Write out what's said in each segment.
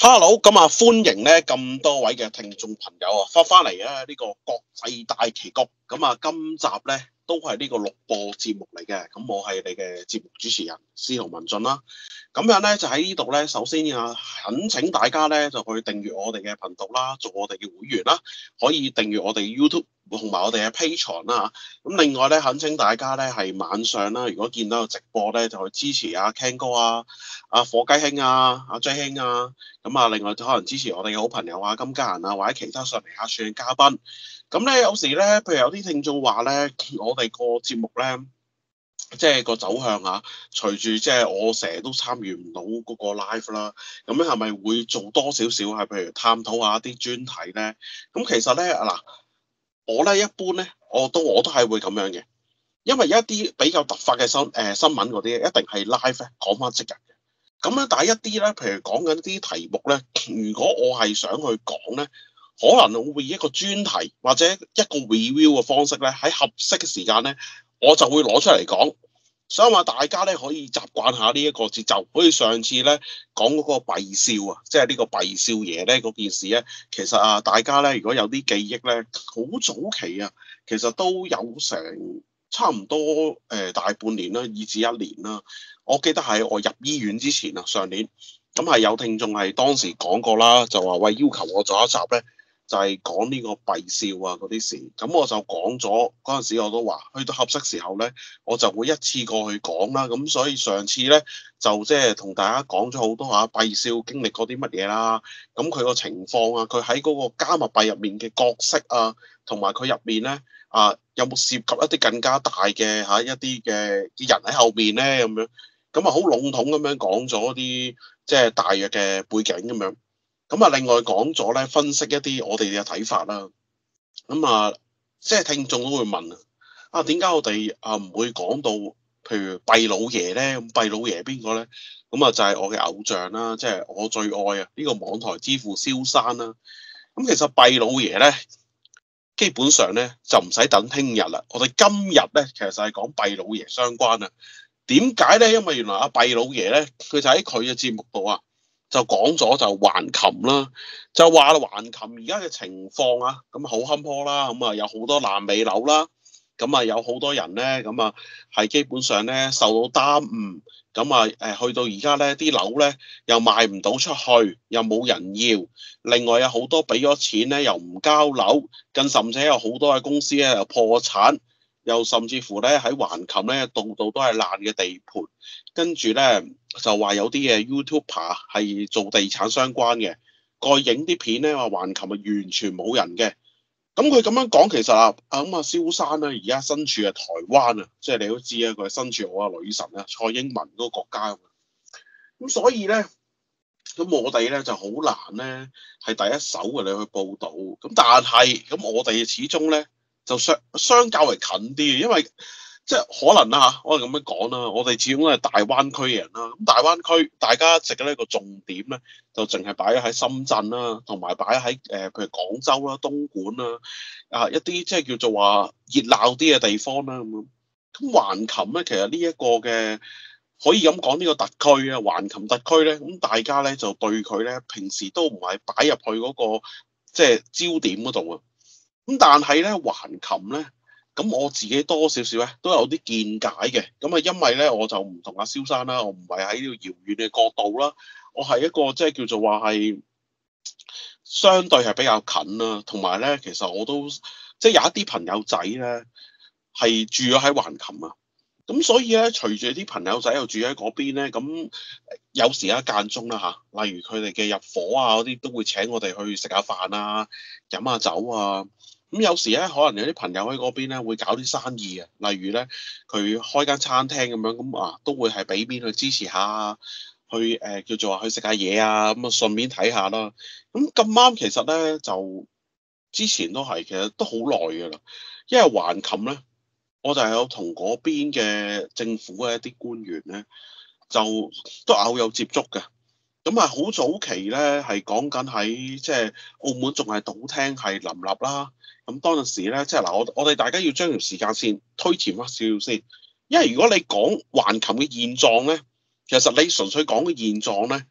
Hello，咁歡迎咧咁多位嘅聽眾朋友翻嚟啊呢個國際大棋局。今集咧都係呢個錄播節目嚟嘅。咁我係你嘅節目主持人司徒文進啦。咁樣咧就喺呢度咧，首先懇請大家咧就去訂閱我哋嘅頻道啦，做我哋嘅會員啦，可以訂閱我哋 YouTube 同埋我哋嘅 Patreon 啦。咁另外咧懇請大家咧係晚上啦，如果見到有直播咧，就去支持阿 Ken 哥阿火雞兄阿 J 兄啊。另外可能支持我哋嘅好朋友金家人或者其他上嚟客串嘅嘉賓。咁咧有時咧，譬如有啲聽眾話咧，我哋個節目咧，即係個走向隨住即係我成日都參與唔到嗰個 live 啦。咁咧係咪會做多少少係譬如探討下一啲專題咧？咁其實咧我咧一般咧，我都係會咁樣嘅，因為一啲比較突發嘅新聞嗰啲，一定係 live 咧講翻即日嘅。咁咧，但係一啲咧，譬如講緊啲題目咧，如果我係想去講咧，可能我會以一個專題或者一個 review 嘅方式咧，喺合適嘅時間咧，我就會攞出嚟講。所以話大家咧可以習慣下呢一個節奏。好似上次咧講嗰個閉少即係呢個閉少爺咧嗰件事咧，其實大家咧如果有啲記憶咧，好早期其實都有成差唔多大半年啦，以至一年啦。我記得喺我入醫院之前上年咁係有聽眾係當時講過啦，就話喂，要求我做一集咧，就係講呢個閉少嗰啲事。咁我就講咗嗰陣時，我都話去到合適時候咧，我就會一次過去講啦。咁所以上次咧就即係同大家講咗好多閉少經歷過啲乜嘢啦。咁佢個情況佢喺嗰個加密幣入面嘅角色同埋佢入面咧有冇涉及一啲更加大嘅一啲嘅人喺後面咧咁樣。咁好籠統咁樣講咗啲即係大約嘅背景咁樣。另外講咗咧分析一啲我哋嘅睇法啦。即係聽眾都會問點解我哋唔會講到譬如畢老爺咧？咁畢老爺邊個咧？就係我嘅偶像啦，即係我最愛呢個網台之父蕭山啦。咁其實畢老爺咧，基本上咧就唔使等聽日啦。我哋今日咧其實就係講畢老爺相關點解咧？因為原來畢老爺咧，佢就喺佢嘅節目度就講咗就橫琴啦，就話橫琴而家嘅情況咁好坎坷啦，有好多爛尾樓啦，有好多人咧係基本上咧受到耽誤，去到而家咧啲樓咧又賣唔到出去，又冇人要，另外有好多俾咗錢咧又唔交樓，更甚至有好多嘅公司咧又破產。又甚至乎咧喺橫琴咧，度度都係爛嘅地盤，跟住咧就話有啲嘅 YouTuber 係做地產相關嘅，過去影啲片咧話橫琴係完全冇人嘅。咁佢咁樣講，其實蕭山咧而家身處係台灣即係你都知佢係身處我女神蔡英文嗰個國家。咁所以咧，咁我哋咧就好難咧係第一手嘅你去報導。咁但係咁我哋始終咧。就相較為近啲，因為即係可能我哋咁樣講啦，我哋始終都係大灣區嘅人啦。咁大灣區大家一直嘅呢個重點咧，就淨係擺喺深圳啦，同埋擺喺譬如廣州啦、東莞啦一啲即係叫做話熱鬧啲嘅地方啦咁。咁橫琴咧，其實呢一個嘅可以咁講呢個特區橫琴特區咧，咁大家咧就對佢咧平時都唔係擺入去嗰個即係焦點嗰度咁但係咧橫琴咧，咁我自己多少少咧都有啲見解嘅。因為咧我就唔同阿蕭山啦，我唔係喺呢個遙遠嘅角度啦，我係一個即係叫做話係相對係比較近啦，同埋咧其實我都即係有一啲朋友仔咧係住咗喺橫琴咁所以咧隨住啲朋友仔又住喺嗰邊咧，咁有時間中啦例如佢哋嘅入伙嗰啲都會請我哋去食下飯飲下酒咁有時咧，可能有啲朋友喺嗰邊咧會搞啲生意例如咧佢開間餐廳咁樣，咁都會係俾面去支持下去叫做話去食下嘢咁順便睇下啦。咁咁啱其實咧就之前都係其實都好耐噶啦，因為橫琴咧我就係有同嗰邊嘅政府嘅一啲官員咧就都偶有接觸嘅。好早期咧係講緊喺即係澳門仲係賭廳係林立啦。咁當陣時咧，即係我哋大家要將條時間線推前翻少少先，因為如果你講橫琴嘅現狀咧，其實你純粹講嘅現狀咧，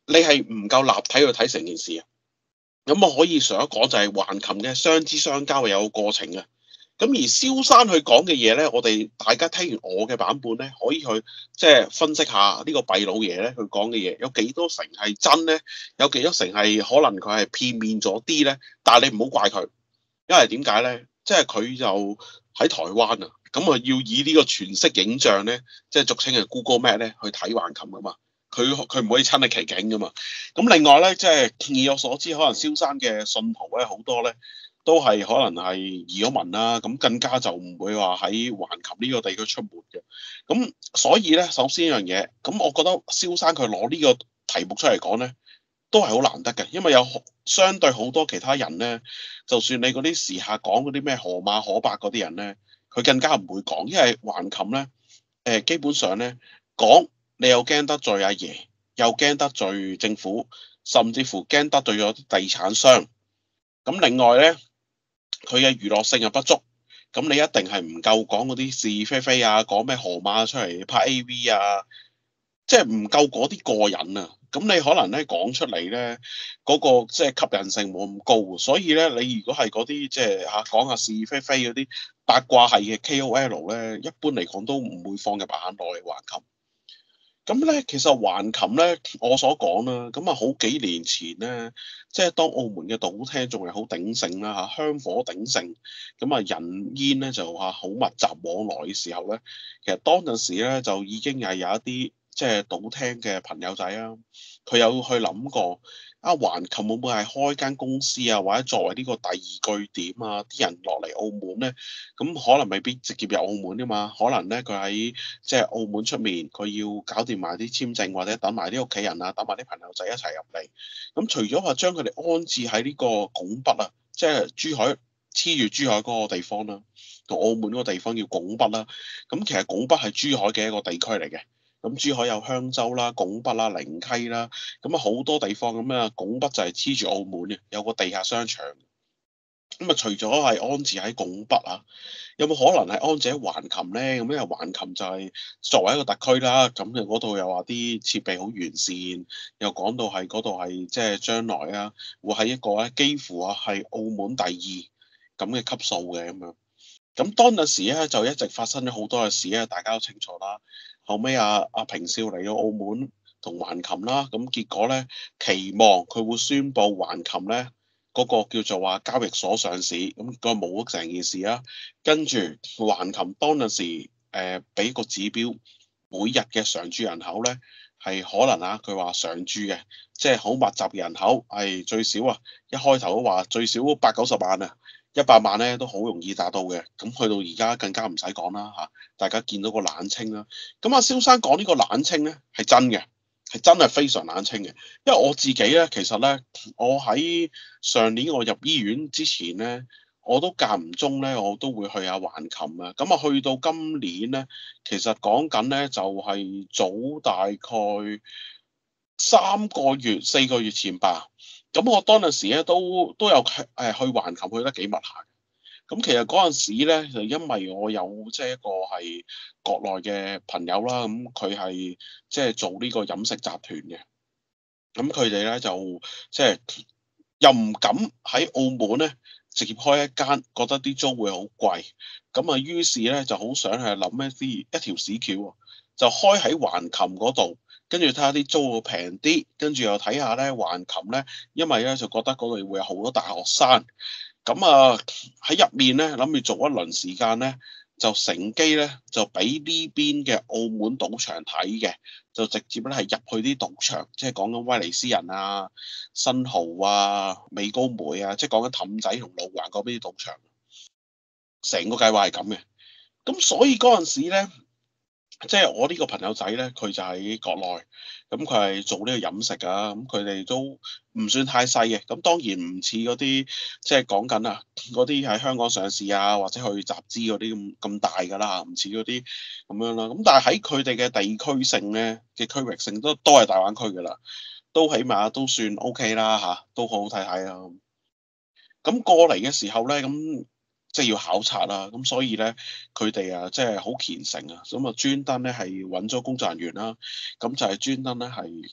你係唔夠立體去睇成件事啊。咁我可以上一講就係橫琴嘅相知相交係有個過程嘅。咁而蕭生佢講嘅嘢咧，我哋大家聽完我嘅版本咧，可以去即係分析下呢個畢老爺咧佢講嘅嘢有幾多成係真咧，有幾多成係可能佢係片面咗啲咧。但係你唔好怪佢，因為點解咧？即係佢就喺台灣啊，咁啊要以呢個全息影像咧，即係俗稱嘅 Google Map 咧去睇橫琴噶嘛。佢唔可以親歷其境噶嘛。咁另外咧，即係以我所知，可能蕭生嘅信徒咧好多咧。都係可能係移咗民啦，咁更加就唔會話喺橫琴呢個地區出沒嘅。咁所以咧，首先一樣嘢，咁我覺得蕭生佢攞呢個題目出嚟講咧，都係好難得嘅，因為有相對好多其他人咧，就算你嗰啲時下講嗰啲咩河馬可伯嗰啲人咧，佢更加唔會講，因為橫琴咧，基本上咧講你又驚得罪阿爺，又驚得罪政府，甚至乎驚得罪咗啲地產商。咁另外咧，佢嘅娛樂性又不足，咁你一定係唔夠講嗰啲是是非非啊，講咩河馬出嚟拍 AV 啊，即係唔夠嗰啲過癮啊！咁你可能咧講出嚟咧，嗰個即係吸引性冇咁高，所以咧你如果係嗰啲即係嚇講下是非非嗰啲八卦係嘅 KOL 咧，一般嚟講都唔會放入眼內橫琴。咁咧，其實橫琴咧，我所講啦，咁啊好幾年前咧，即係當澳門嘅賭廳仲係好鼎盛啦嚇，香火鼎盛，咁啊人煙咧就話好密集往來嘅時候咧，其實當陣時咧就已經係有一啲即係賭廳嘅朋友仔啊，佢有去諗過啊，橫琴會唔會係開間公司啊，或者作為呢個第二據點啊，啲人落嚟澳門咧，咁可能未必直接入澳門㗎嘛，可能咧佢喺即係澳門出面，佢要搞掂埋啲簽證，或者等埋啲屋企人啊，等埋啲朋友仔一齊入嚟。咁除咗話將佢哋安置喺呢個拱北啊，即係珠海黐住珠海嗰個地方啦，同澳門嗰個地方叫拱北啦。咁其實拱北係珠海嘅一個地區嚟嘅。咁珠海有香洲啦、拱北啦、靈溪啦，咁啊好多地方咁啊，拱北就係黐住澳門嘅，有個地下商場。咁啊，除咗係安置喺拱北啊，有冇可能係安置喺橫琴咧？咁因為橫琴就係作為一個特區啦，咁嘅嗰度又話啲設備好完善，又講到係嗰度係即係將來啊，會係一個咧幾乎啊係澳門第二咁嘅級數嘅咁樣。咁當陣時咧就一直發生咗好多嘅事咧，大家都清楚啦。後尾阿平少嚟咗澳門同橫琴啦，咁結果咧期望佢會宣布橫琴咧。嗰個叫做話交易所上市，咁個冇成件事啦。跟住橫琴當陣時，俾個指標，每日嘅常住人口咧係可能啊，佢話常住嘅，即係好密集嘅人口係最少啊。一開頭都話最少80-90萬啊，100萬咧都好容易達到嘅。咁去到而家更加唔使講啦嚇，大家見到個冷清啦。咁阿蕭生講呢個冷清咧係真嘅。係真係非常冷清嘅，因為我自己咧，其實咧，我喺上年我入醫院之前咧，我都間唔中咧，我都會去下橫琴啊。咁啊，去到今年咧，其實講緊咧就係早大概3個月、4個月前吧。咁我當陣時咧都有去橫琴去得幾密下。咁其實嗰陣時咧，就因為我有即係一個係國內嘅朋友啦，咁佢係即係做呢個飲食集團嘅，咁佢哋咧就即係又唔敢喺澳門咧直接開一間，覺得啲租會好貴，咁啊於是咧就好想係諗一條屎橋喎，就開喺橫琴嗰度，跟住睇下啲租會平啲，跟住又睇下咧橫琴咧，因為咧就覺得嗰度會有好多大學生。咁啊喺入面咧諗住做一輪時間咧，就乘機咧就俾呢邊嘅澳門賭場睇嘅，就直接咧係入去啲賭場，即係講緊威尼斯人啊、新濠啊、美高梅啊，即係講緊氹仔同路環嗰邊啲賭場，成個計劃係咁嘅。咁所以嗰陣時咧。即係我呢個朋友仔咧，佢就喺國內，咁佢係做呢個飲食啊，咁佢哋都唔算太細嘅，咁當然唔似嗰啲即係講緊啊，嗰啲喺香港上市啊，或者去集資嗰啲咁大㗎啦，唔似嗰啲咁樣啦。咁但係喺佢哋嘅地區性咧嘅區域性都係大灣區㗎啦，都起碼都算 OK 啦嚇，都好好睇睇啊。咁過嚟嘅時候咧，咁即係要考察啦，咁所以咧佢哋啊，即係好虔誠啊，咁啊專登咧係揾咗工作人員啦，咁就係專登咧係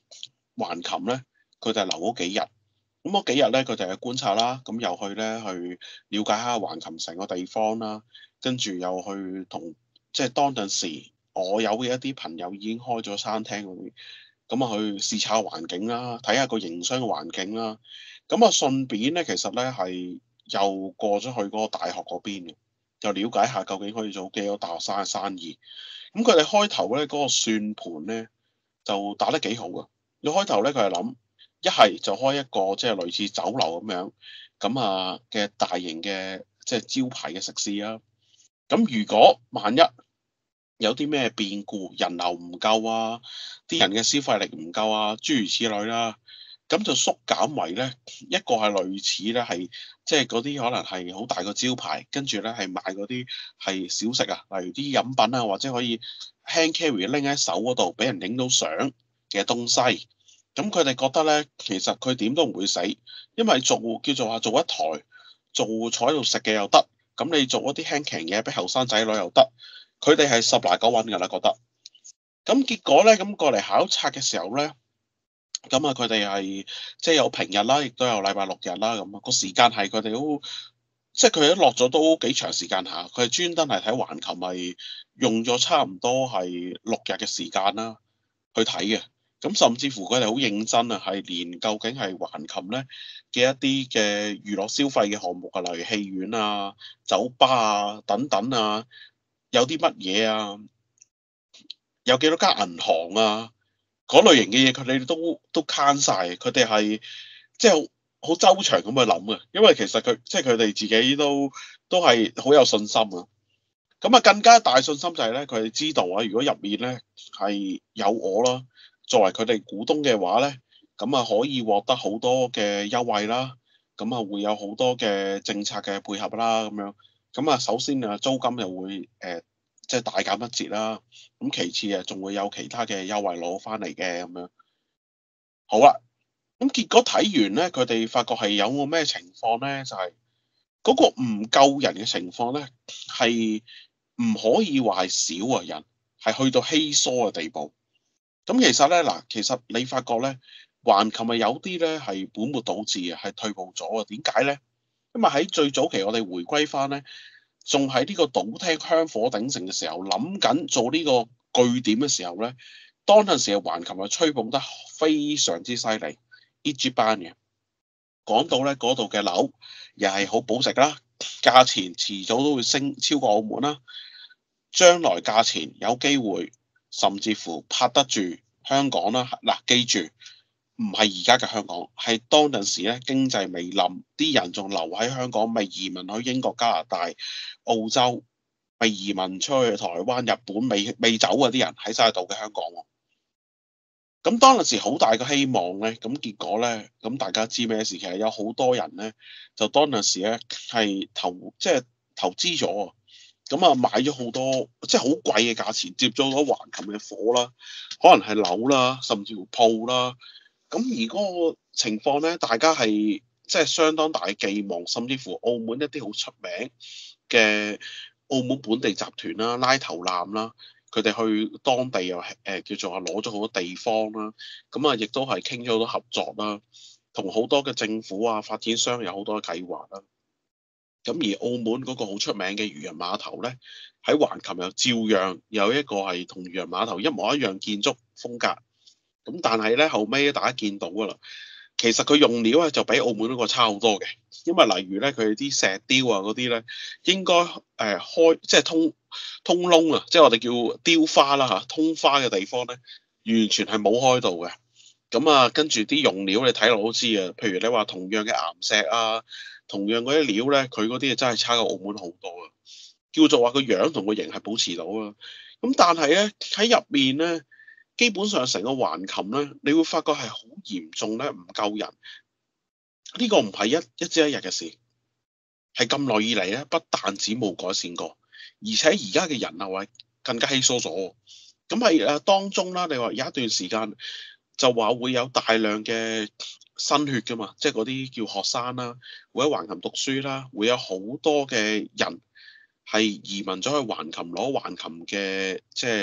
橫琴咧，佢哋係留咗幾日。咁嗰幾日咧，佢哋去觀察啦，咁又去咧去了解下橫琴成個地方啦，跟住又去同即係當陣時，我有嘅一啲朋友已經開咗餐廳嗰啲，咁啊去視察環境啦，睇下個營商嘅環境啦，咁啊順便咧，其實咧係又過咗去嗰個大學嗰邊嘅，又了解下究竟可以做幾多大學生嘅生意。咁佢哋開頭咧嗰個算盤咧就打得幾好㗎。一開頭咧佢係諗一係就開一個即係類似酒樓咁樣咁嘅大型嘅即係招牌嘅食肆啊。咁如果萬一有啲咩變故，人流唔夠啊，啲人嘅消費力唔夠啊，諸如此類啦，咁就縮減為咧一個係類似咧係即係嗰啲可能係好大個招牌，跟住咧係賣嗰啲係小食啊，例如啲飲品啊，或者可以 hand carry 拎喺手嗰度俾人影到相嘅東西。咁佢哋覺得咧，其實佢點都唔會死，因為叫做話做一台做坐喺度食嘅又得，咁你做一啲輕騎嘢俾後生仔女又得。佢哋係十拿九穩㗎啦，覺得。咁結果咧，咁過嚟考察嘅時候咧，咁佢哋係即係有平日啦，亦都有禮拜六日啦，咁個時間係佢哋都即係佢哋落咗都幾長時間下，佢係專登係睇橫琴係用咗差唔多係6日嘅時間啦，去睇嘅。咁甚至乎佢哋好認真啊，係連究竟係橫琴咧嘅一啲嘅娛樂消費嘅項目啊，例如戲院啊、酒吧啊等等啊。有啲乜嘢啊？有幾多間銀行啊？嗰類型嘅嘢，佢哋都慳晒。佢哋係即係好周詳咁去諗嘅，因為其實即係佢哋自己都係好有信心啊。咁啊，更加大信心就係咧，佢哋知道啊，如果入面咧係有我啦，作為佢哋股東嘅話咧，咁啊可以獲得好多嘅優惠啦，咁啊會有好多嘅政策嘅配合啦，咁樣。咁啊，首先啊，租金又會即係大減一截啦。咁其次啊，仲會有其他嘅優惠攞翻嚟嘅咁樣。好啦，咁結果睇完咧，佢哋發覺係有個咩情況咧，就係嗰個唔夠人嘅情況咧，係唔可以話係少啊人，係去到稀疏嘅地步。咁其實咧嗱，其實你發覺咧，橫琴咪有啲咧係本末倒置啊，係退步咗啊。點解咧？因為喺最早期我哋回歸翻咧，仲喺呢個賭廳香火鼎盛嘅時候，諗緊做呢個據點嘅時候咧，當陣時嘅橫琴係吹捧得非常之犀利，一級班嘅。講到咧嗰度嘅樓又係好保值啦，價錢遲早都會升超過澳門啦，將來價錢有機會甚至乎拍得住香港啦。嗱，記住唔係而家嘅香港，係當陣時咧經濟未冧，啲人仲留喺香港，未移民去英國、加拿大、澳洲，未移民出去台灣、日本，未走嗰啲人喺晒度嘅香港喎。咁當陣時好大嘅希望咧，咁結果咧，咁大家知咩事？其實有好多人咧，就當陣時咧係即係投資咗，咁啊買咗好多即係好貴嘅價錢，接咗咗橫琴嘅火啦，可能係樓啦，甚至乎鋪啦。咁而嗰個情況咧，大家係即係相當大嘅寄望，甚至乎澳門一啲好出名嘅澳門本地集團啦、拉頭纜啦。佢哋去當地又叫做話攞咗好多地方啦，咁啊亦都係傾咗好多合作啦，同好多嘅政府啊發展商有好多嘅計劃啦。咁而澳門嗰個好出名嘅漁人碼頭咧，喺橫琴又照樣有一個係同漁人碼頭一模一樣建築風格。咁但係咧後尾大家見到㗎啦，其實佢用料咧就比澳門嗰個差好多嘅，因為例如咧佢啲石雕啊嗰啲咧，應該開即係通窿啊，即係我哋叫雕花啦嚇，通花嘅地方咧，完全係冇開到嘅。咁啊，跟住啲用料你睇落都知啊，譬如你話同樣嘅岩石啊，同樣嗰啲料咧，佢嗰啲真係差過澳門好多啊。叫做話個樣同個型係保持到啊。咁但係咧喺入面咧，基本上成個橫琴咧，你會發覺係好嚴重咧，唔夠人。呢個唔係一朝一日嘅事，係咁耐以嚟咧，不但止冇改善過，而且而家嘅人流係更加稀疏咗。咁係當中啦，你話有一段時間就話會有大量嘅新血㗎嘛，即係嗰啲叫學生啦，會喺橫琴讀書啦，會有好多嘅人係移民咗去橫琴攞橫琴嘅即係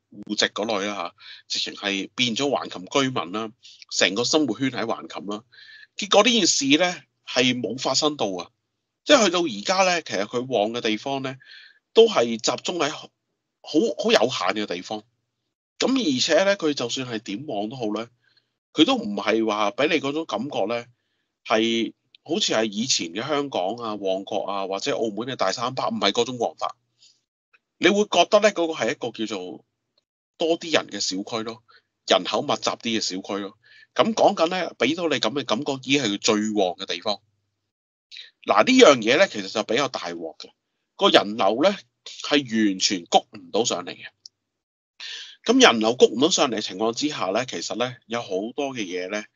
戶籍嗰類啦直情係變咗橫琴居民啦，成個生活圈喺橫琴啦。結果呢件事咧係冇發生到啊，即係去到而家咧，其實佢旺嘅地方咧都係集中喺好有限嘅地方。咁而且咧，佢就算係點旺都好咧，佢都唔係話俾你嗰種感覺咧，係好似係以前嘅香港啊、旺角啊或者澳門嘅大三巴，唔係嗰種旺法。你會覺得咧嗰個係一個叫做多啲人嘅小區咯，人口密集啲嘅小區咯。咁講緊咧，俾到你咁嘅感覺，已經係佢最旺嘅地方。嗱，呢樣嘢咧，其實就比較大鑊嘅，個人流咧係完全谷唔到上嚟嘅。咁人流谷唔到上嚟嘅情況之下咧，其實咧有好多嘅嘢咧，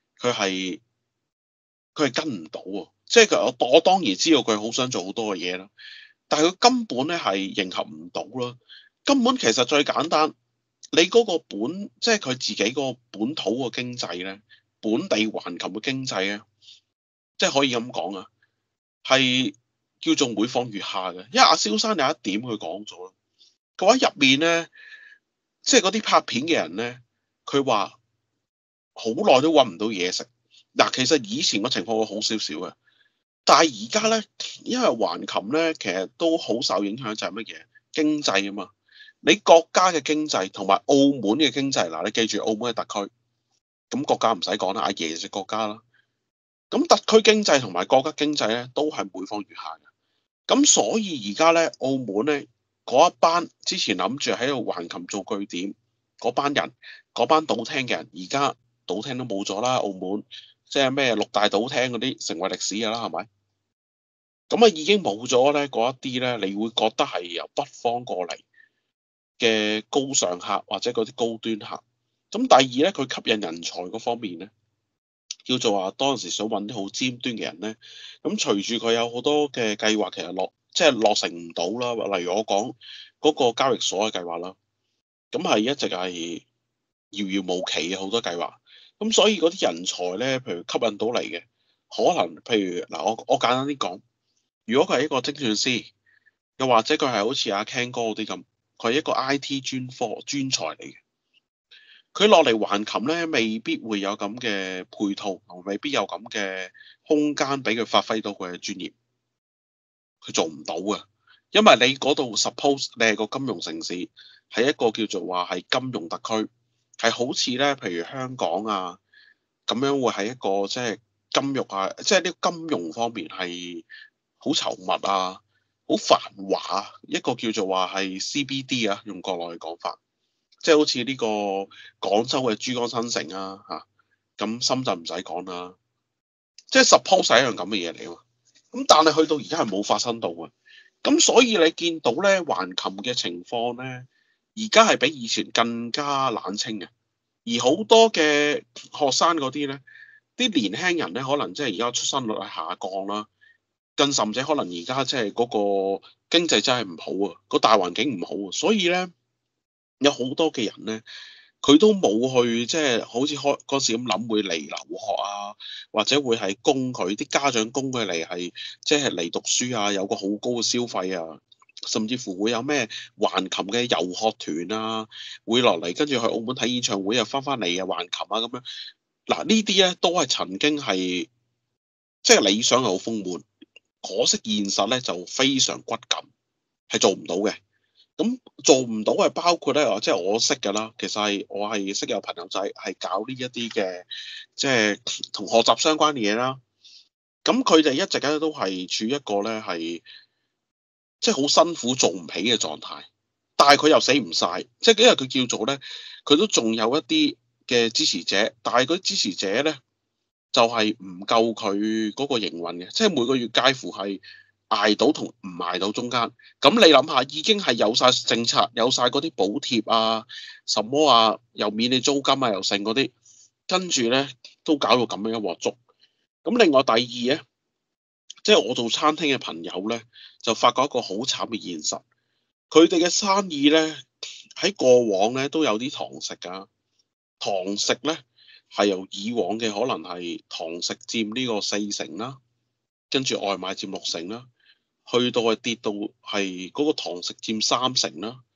佢係跟唔到喎。即係我當然知道佢好想做好多嘅嘢啦，但係佢根本咧係迎合唔到啦。根本其實最簡單，你嗰個即係佢自己個本土個經濟咧，本地環球嘅經濟咧，即係可以咁講啊，係叫做每況愈下嘅。因為阿蕭生有一點佢講咗啦，佢話入面咧。即係嗰啲拍片嘅人咧，佢話好耐都揾唔到嘢食。嗱，其實以前個情況會好少少嘅，但係而家咧，因為橫琴咧，其實都好受影響，就係乜嘢經濟啊嘛。你國家嘅經濟同埋澳門嘅經濟，嗱，你記住澳門係特區，咁國家唔使講啦，阿爺就國家啦。咁特區經濟同埋國家經濟咧，都係每況愈下嘅。咁所以而家咧，澳門咧。嗰一班之前諗住喺度橫琴做據點嗰班人，嗰班賭廳嘅人，而家賭廳都冇咗啦。澳門即係咩六大賭廳嗰啲成為歷史㗎啦，係咪？咁啊已經冇咗咧嗰一啲咧，你會覺得係由北方過嚟嘅高尚客或者嗰啲高端客。咁第二咧，佢吸引人才嗰方面咧，叫做話當時想揾啲好尖端嘅人咧。咁隨住佢有好多嘅計劃，其實即係落成唔到啦。例如我講嗰個交易所嘅計劃啦，咁係一直係遙遙無期嘅好多計劃。咁所以嗰啲人才咧，譬如吸引到嚟嘅，可能譬如嗱，我簡單啲講，如果佢係一個精算師，又或者佢係好似阿 Ken 哥嗰啲咁，佢係一個 IT 專才嚟嘅，佢落嚟橫琴咧，未必會有咁嘅配套，同未必有咁嘅空間俾佢發揮到佢嘅專業。佢做唔到啊，因為你嗰度 suppose 你係個金融城市，係一個叫做話係金融特區，係好似咧，譬如香港啊咁樣，會係一個即係金融啊，即係呢個金融方面係好稠密啊，好繁華啊，一個叫做話係 CBD 啊，用國內嘅講法，即係好似呢個廣州嘅珠江新城啊嚇，咁深圳唔使講啦，即係 suppose 係一樣咁嘅嘢嚟喎。咁但係去到而家係冇發生到嘅，咁所以你見到咧橫琴嘅情況咧，而家係比以前更加冷清嘅，而好多嘅學生嗰啲咧，啲年輕人咧可能即係而家出生率係下降啦，更甚者可能而家即係嗰個經濟真係唔好啊，個大環境唔好啊，所以咧有好多嘅人咧。佢都冇去即係好似開嗰時咁諗會嚟留學啊，或者會係供佢啲家長供佢嚟係即係嚟讀書啊，有個好高嘅消費啊，甚至乎會有咩橫琴嘅遊學團啊，會落嚟跟住去澳門睇演唱會啊，翻嚟啊橫琴啊咁樣。嗱呢啲咧都係曾經係即係理想係好豐滿，可惜現實咧就非常骨感，係做唔到嘅。咁做唔到係包括咧，即係我識㗎啦。其實我係識有朋友仔係搞呢一啲嘅，即係同學習相關嘅嘢啦。咁佢哋一直咧都係處於一個咧係即係好辛苦做唔起嘅狀態，但係佢又死唔晒，即係因為佢叫做咧，佢都仲有一啲嘅支持者，但係嗰啲支持者咧就係唔夠佢嗰個營運嘅，即係每個月介乎係捱到同唔捱到中間。咁你諗下，已經係有晒政策，有晒嗰啲補貼啊，什麼啊，又免你租金啊，又剩嗰啲，跟住咧都搞到咁樣一鑊粥。咁另外第二咧，即係我做餐廳嘅朋友咧，就發覺一個好慘嘅現實，佢哋嘅生意咧喺過往咧都有啲堂食㗎，堂食咧係由以往嘅可能係堂食佔呢個4成啦，跟住外賣佔6成啦，去到係跌到係嗰個堂食佔3成啦。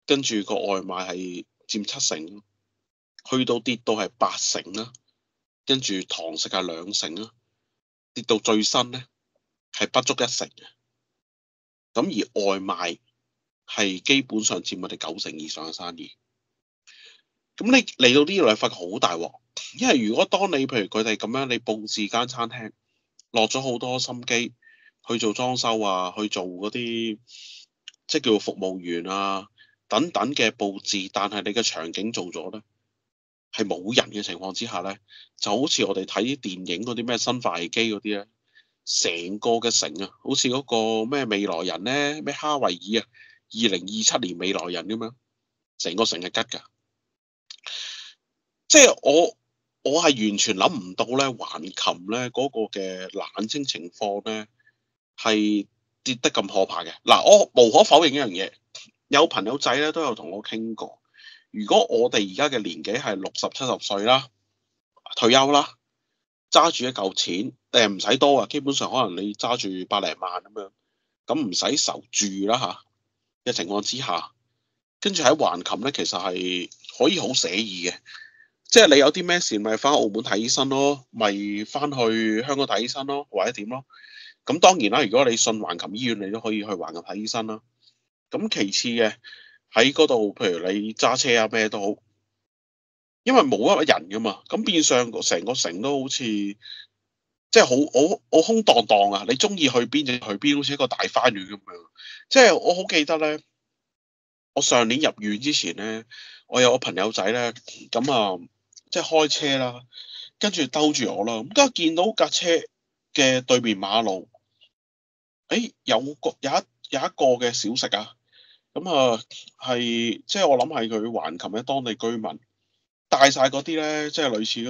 跟住個外賣係佔7成，去到跌到係8成啦，跟住堂食係2成啦，跌到最新咧係不足1成嘅。咁而外賣係基本上佔我哋9成以上嘅生意。咁你嚟到呢度，你發覺好大鑊，因為如果當你譬如佢哋咁樣，你佈置間餐廳，落咗好多心機去做裝修啊，去做嗰啲即係叫做服務員啊等等嘅佈置，但係你嘅場景做咗咧係冇人嘅情況之下咧，就好似我哋睇啲電影嗰啲咩生化危機嗰啲咧，成個嘅城啊，好似嗰個咩未來人咧，咩哈維爾啊，2027年未來人咁樣，成個城係吉㗎。即係我係完全諗唔到咧，橫琴咧嗰個嘅冷清情況咧係跌得咁可怕嘅。嗱，我無可否認一樣嘢，有朋友仔咧都有同我傾過，如果我哋而家嘅年紀係60、70歲啦，退休啦，揸住一嚿錢，唔使多啊，基本上可能你揸住百零萬咁樣，咁唔使愁住啦嘅情況之下，跟住喺橫琴咧，其實係可以好寫意嘅。即係你有啲咩事，咪翻澳門睇醫生咯，咪翻去香港睇醫生咯，或者點咯。咁當然啦，如果你信橫琴醫院，你都可以去橫琴睇醫生啦。咁其次嘅喺嗰度，譬如你揸車啊咩都好，因為冇一個人噶嘛，咁變相成個城都好似即係好空蕩蕩啊！你中意去邊就去邊，好似一個大花園咁樣。即係我好記得咧，我上年入院之前咧，我有個朋友仔咧，咁啊即係開車啦。跟住兜住我啦，咁家見到架車嘅對面馬路，誒有一個嘅小食啊，咁啊係即係我諗係佢橫琴嘅當地居民帶晒嗰啲咧，即係類似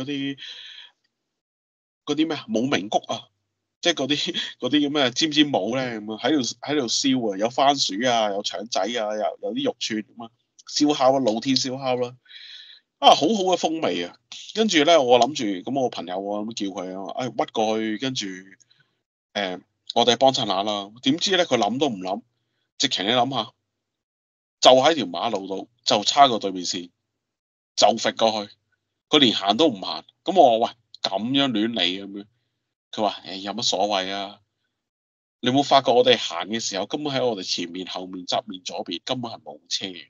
嗰啲咩啊冇名谷啊，即係嗰啲咁嘅尖尖帽咧，咁啊喺度燒啊，有番薯啊，有腸仔啊，有啲肉串咁啊，燒烤啊，露天燒烤啦，啊好好嘅風味啊！跟住咧，我諗住咁，我朋友我咁叫佢啊，屈過去，跟住我哋幫襯下啦。點知咧，佢諗都唔諗，直情你諗下，就喺條馬路度，就差個對面線，就揈過去，佢連行都唔行。咁我話喂，咁樣亂嚟咁樣，佢話有乜所謂啊？你有冇發覺我哋行嘅時候，根本喺我哋前面、後面、側面、左邊，根本係冇車嘅。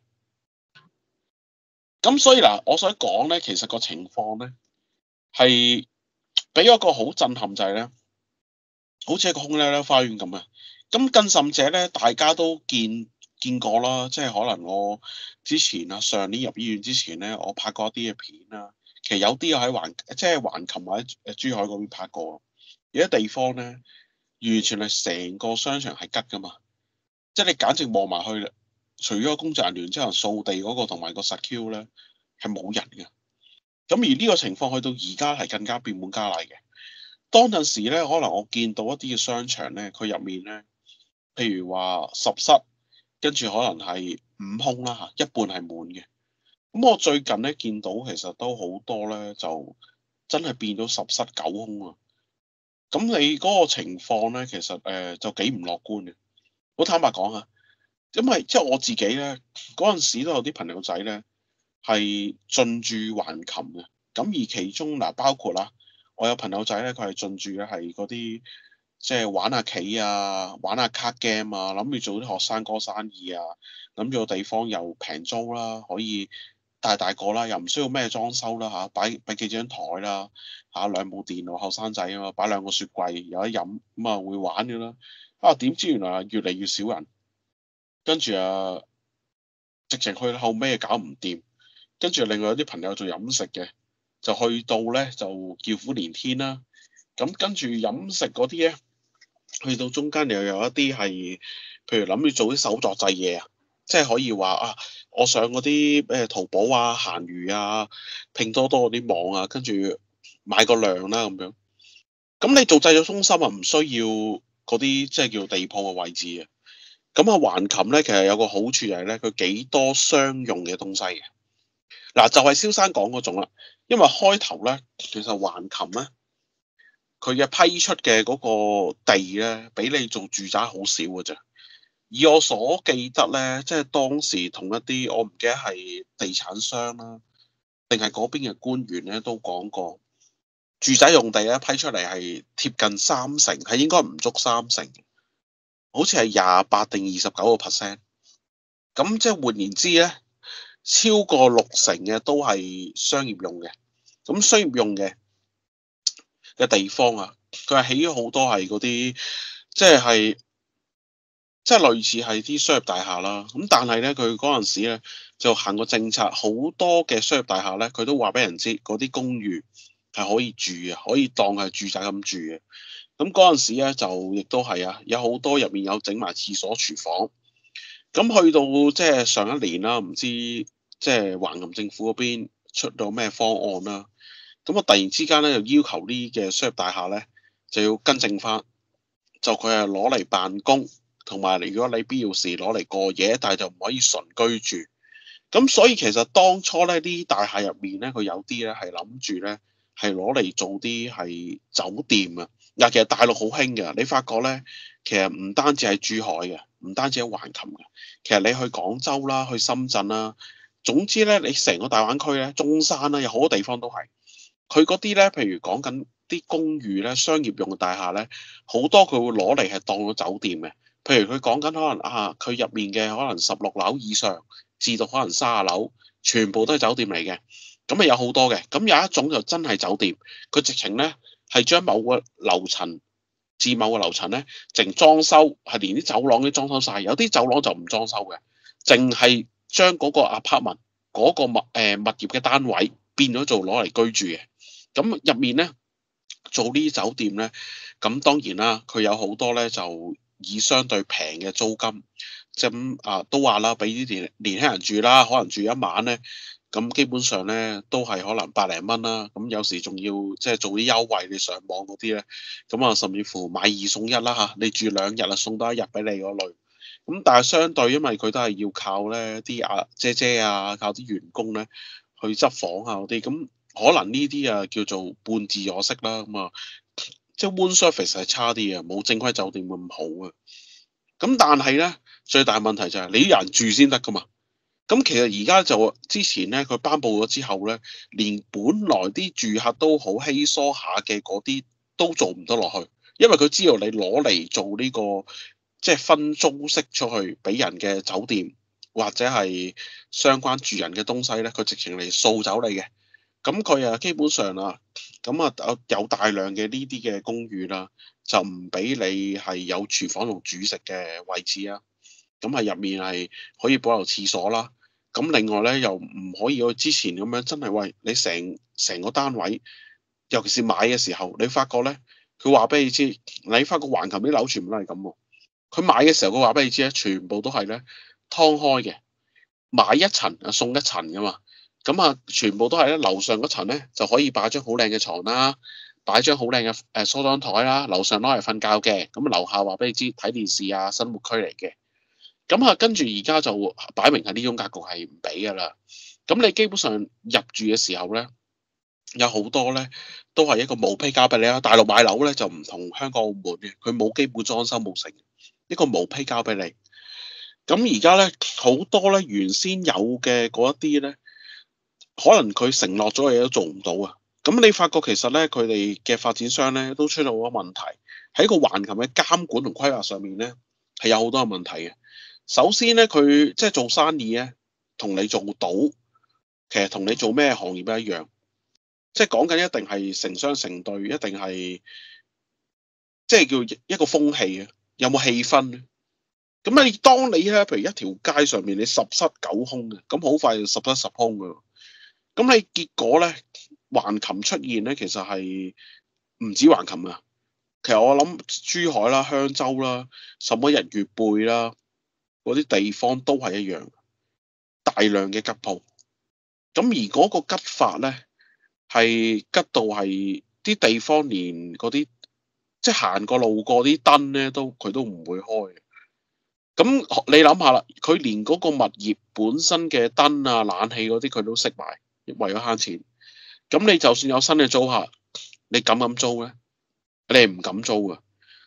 咁所以嗱，我想講咧，其實個情況咧係俾咗個好震撼就係咧。好似一個空溜溜花園咁啊！咁更甚者咧，大家都見過啦，即係可能我之前啊，上年入醫院之前咧，我拍過一啲嘅片啦。其實有啲我喺即係橫琴或者珠海嗰邊拍過。有啲地方咧，完全係成個商場係吉噶嘛，即係你簡直望埋去啦，除咗個工作人員之後掃地嗰個同埋個實 Q 咧，係冇人嘅。咁而呢個情況去到而家係更加變本加厲嘅。當陣時咧，可能我見到一啲嘅商場咧，佢入面咧，譬如話10室，跟住可能係5空啦嚇，一半係滿嘅。咁我最近咧見到其實都好多咧，就真係變咗10室9空啊！咁你嗰個情況咧，其實就幾唔樂觀嘅。好坦白講啊，因為即係我自己咧，嗰陣時都有啲朋友仔咧係進駐橫琴嘅。咁而其中嗱，包括啦。我有朋友仔咧，佢係進駐嘅係嗰啲即係玩下棋啊、玩下卡 game 啊，諗住做啲學生哥生意啊，諗住個地方又平租啦，可以大個啦，又唔需要咩裝修啦嚇，擺幾張台啦嚇，兩部電腦，後生仔啊嘛，擺兩個雪櫃有得飲咁啊，會玩嘅啦。啊點知原來越嚟越少人，跟住啊直情去到後尾搞唔掂，跟住另外有啲朋友做飲食嘅。就去到咧就叫苦連天啦，咁跟住飲食嗰啲咧，去到中間又有一啲係，譬如諗住做啲手作製嘢啊，即係可以話啊，我上嗰啲淘寶啊、閒魚啊、拼多多嗰啲網啊，跟住買個量啦咁樣。咁你做製作中心啊，唔需要嗰啲即係叫地鋪嘅位置啊。咁啊，橫琴咧其實有個好處就係咧，佢幾多商用嘅東西嘅。嗱，就係蕭生講嗰種啦，因為開頭咧，其實橫琴咧，佢嘅批出嘅嗰個地咧，俾你做住宅好少嘅啫。 以我所記得咧，即係當時同一啲我唔記得係地產商啦，定係嗰邊嘅官員咧都講過，住宅用地咧批出嚟係貼近30%，係應該唔足30%，好似係28定29%。咁即係換言之咧，超過60%嘅都係商業用嘅。咁商業用嘅地方啊，佢係起咗好多係嗰啲，即係即係類似係啲商業大廈啦。咁但係咧，佢嗰陣時咧就行個政策，好多嘅商業大廈咧，佢都話俾人知嗰啲公寓係可以住嘅，可以當係住宅咁住嘅。咁嗰陣時咧就亦都係啊，有好多入面有整埋廁所、廚房。咁去到即係上一年啦，唔知即係橫琴政府嗰邊出到咩方案啦。咁我突然之間咧，就要求呢嘅商業大廈咧就要更正翻，就佢係攞嚟辦公，同埋如果你必要時攞嚟過夜，但係就唔可以純居住。咁所以其實當初咧，啲大廈入面咧，佢有啲咧係諗住咧係攞嚟做啲係酒店啊。嗱，其實大陸好興嘅，你發覺咧，其實唔單止係珠海嘅，唔單止係橫琴嘅，其實你去廣州啦，去深圳啦，總之咧，你成個大灣區咧，中山啦，有好多地方都係。佢嗰啲咧，譬如講緊啲公寓咧，商業用嘅大廈咧，好多佢會攞嚟係當咗酒店嘅。譬如佢講緊可能啊，佢入面嘅可能16樓以上至到可能30樓，全部都係酒店嚟嘅。咁啊有好多嘅，咁有一種就真係酒店，佢直情咧係將某個樓層至某個樓層咧，淨裝修係連啲走廊都裝修晒，有啲走廊就唔裝修嘅，淨係將嗰個 apartment 嗰個物業嘅單位變咗做攞嚟居住嘅。咁入面咧做呢啲酒店咧，咁當然啦，佢有好多咧就以相對平嘅租金，即係咁都話啦，俾啲年輕人住啦，可能住一晚咧，咁基本上咧都係可能100零蚊啦，咁有時仲要即係做啲優惠，你上網嗰啲咧，咁啊甚至乎買2送1啦嚇，你住2日啊送多1日俾你嗰類，咁但係相對因為佢都係要靠咧啲姐姐啊，靠啲員工咧去執房啊嗰啲咁。可能呢啲叫做半自助式啦，咁即係 room service 係差啲嘅，冇正規酒店咁好嘅。咁但係咧，最大問題就係你啲人住先得噶嘛。咁其實而家就之前咧，佢頒布咗之後咧，連本來啲住客都好稀疏下嘅嗰啲都做唔得落去，因為佢知道你攞嚟做呢個即係分租式出去俾人嘅酒店或者係相關住人嘅東西咧，佢直情嚟掃走你嘅。咁佢基本上咁有大量嘅呢啲嘅公寓啦，就唔俾你係有廚房同煮食嘅位置啊。咁係入面係可以保留廁所啦。咁另外咧又唔可以好似之前咁樣，真係喂你成個單位，尤其是買嘅時候，你發覺咧，佢話俾你知，你發覺橫琴啲樓全部都係咁喎。佢買嘅時候佢話俾你知咧，全部都係咧劏開嘅，買一層送一層噶嘛。咁全部都係咧，樓上嗰層咧就可以擺張好靚嘅床啦，擺張好靚嘅梳妝台啦，樓上攞嚟瞓覺嘅，咁樓下話俾你知睇電視啊，生活區嚟嘅。咁跟住而家就擺明係呢種格局係唔俾噶啦。咁你基本上入住嘅時候咧，有好多咧都係一個毛坯交俾你啦。大陸買樓咧就唔同香港澳門嘅，佢冇基本裝修冇成，一個毛坯交俾你。咁而家咧好多咧原先有嘅嗰一啲咧。可能佢承諾咗嘅嘢都做唔到啊！咁你發覺其實咧，佢哋嘅發展商咧都出到好多問題，喺個橫琴嘅監管同規劃上面咧係有好多嘅問題嘅。首先咧，佢即係做生意咧，同你做賭，其實同你做咩行業都一樣，即係講緊一定係成雙成對，一定係即係叫一個風氣啊！有冇氣氛咧？咁當你咧，譬如一條街上面你十室九空嘅，咁好快就十室十空㗎。咁你結果咧，橫琴出現咧，其實係唔止橫琴啊。其實我諗珠海啦、香洲啦、什麼日月貝啦，嗰啲地方都係一樣，大量嘅吉鋪。咁而嗰個吉法咧，係吉到係啲地方連嗰啲即係行過路過啲燈咧，佢都唔會開。咁你諗下啦，佢連嗰個物業本身嘅燈啊、冷氣嗰啲，佢都熄埋。為咗慳錢，咁你就算有新嘅租客，你敢唔敢租咧？你係唔敢租噶，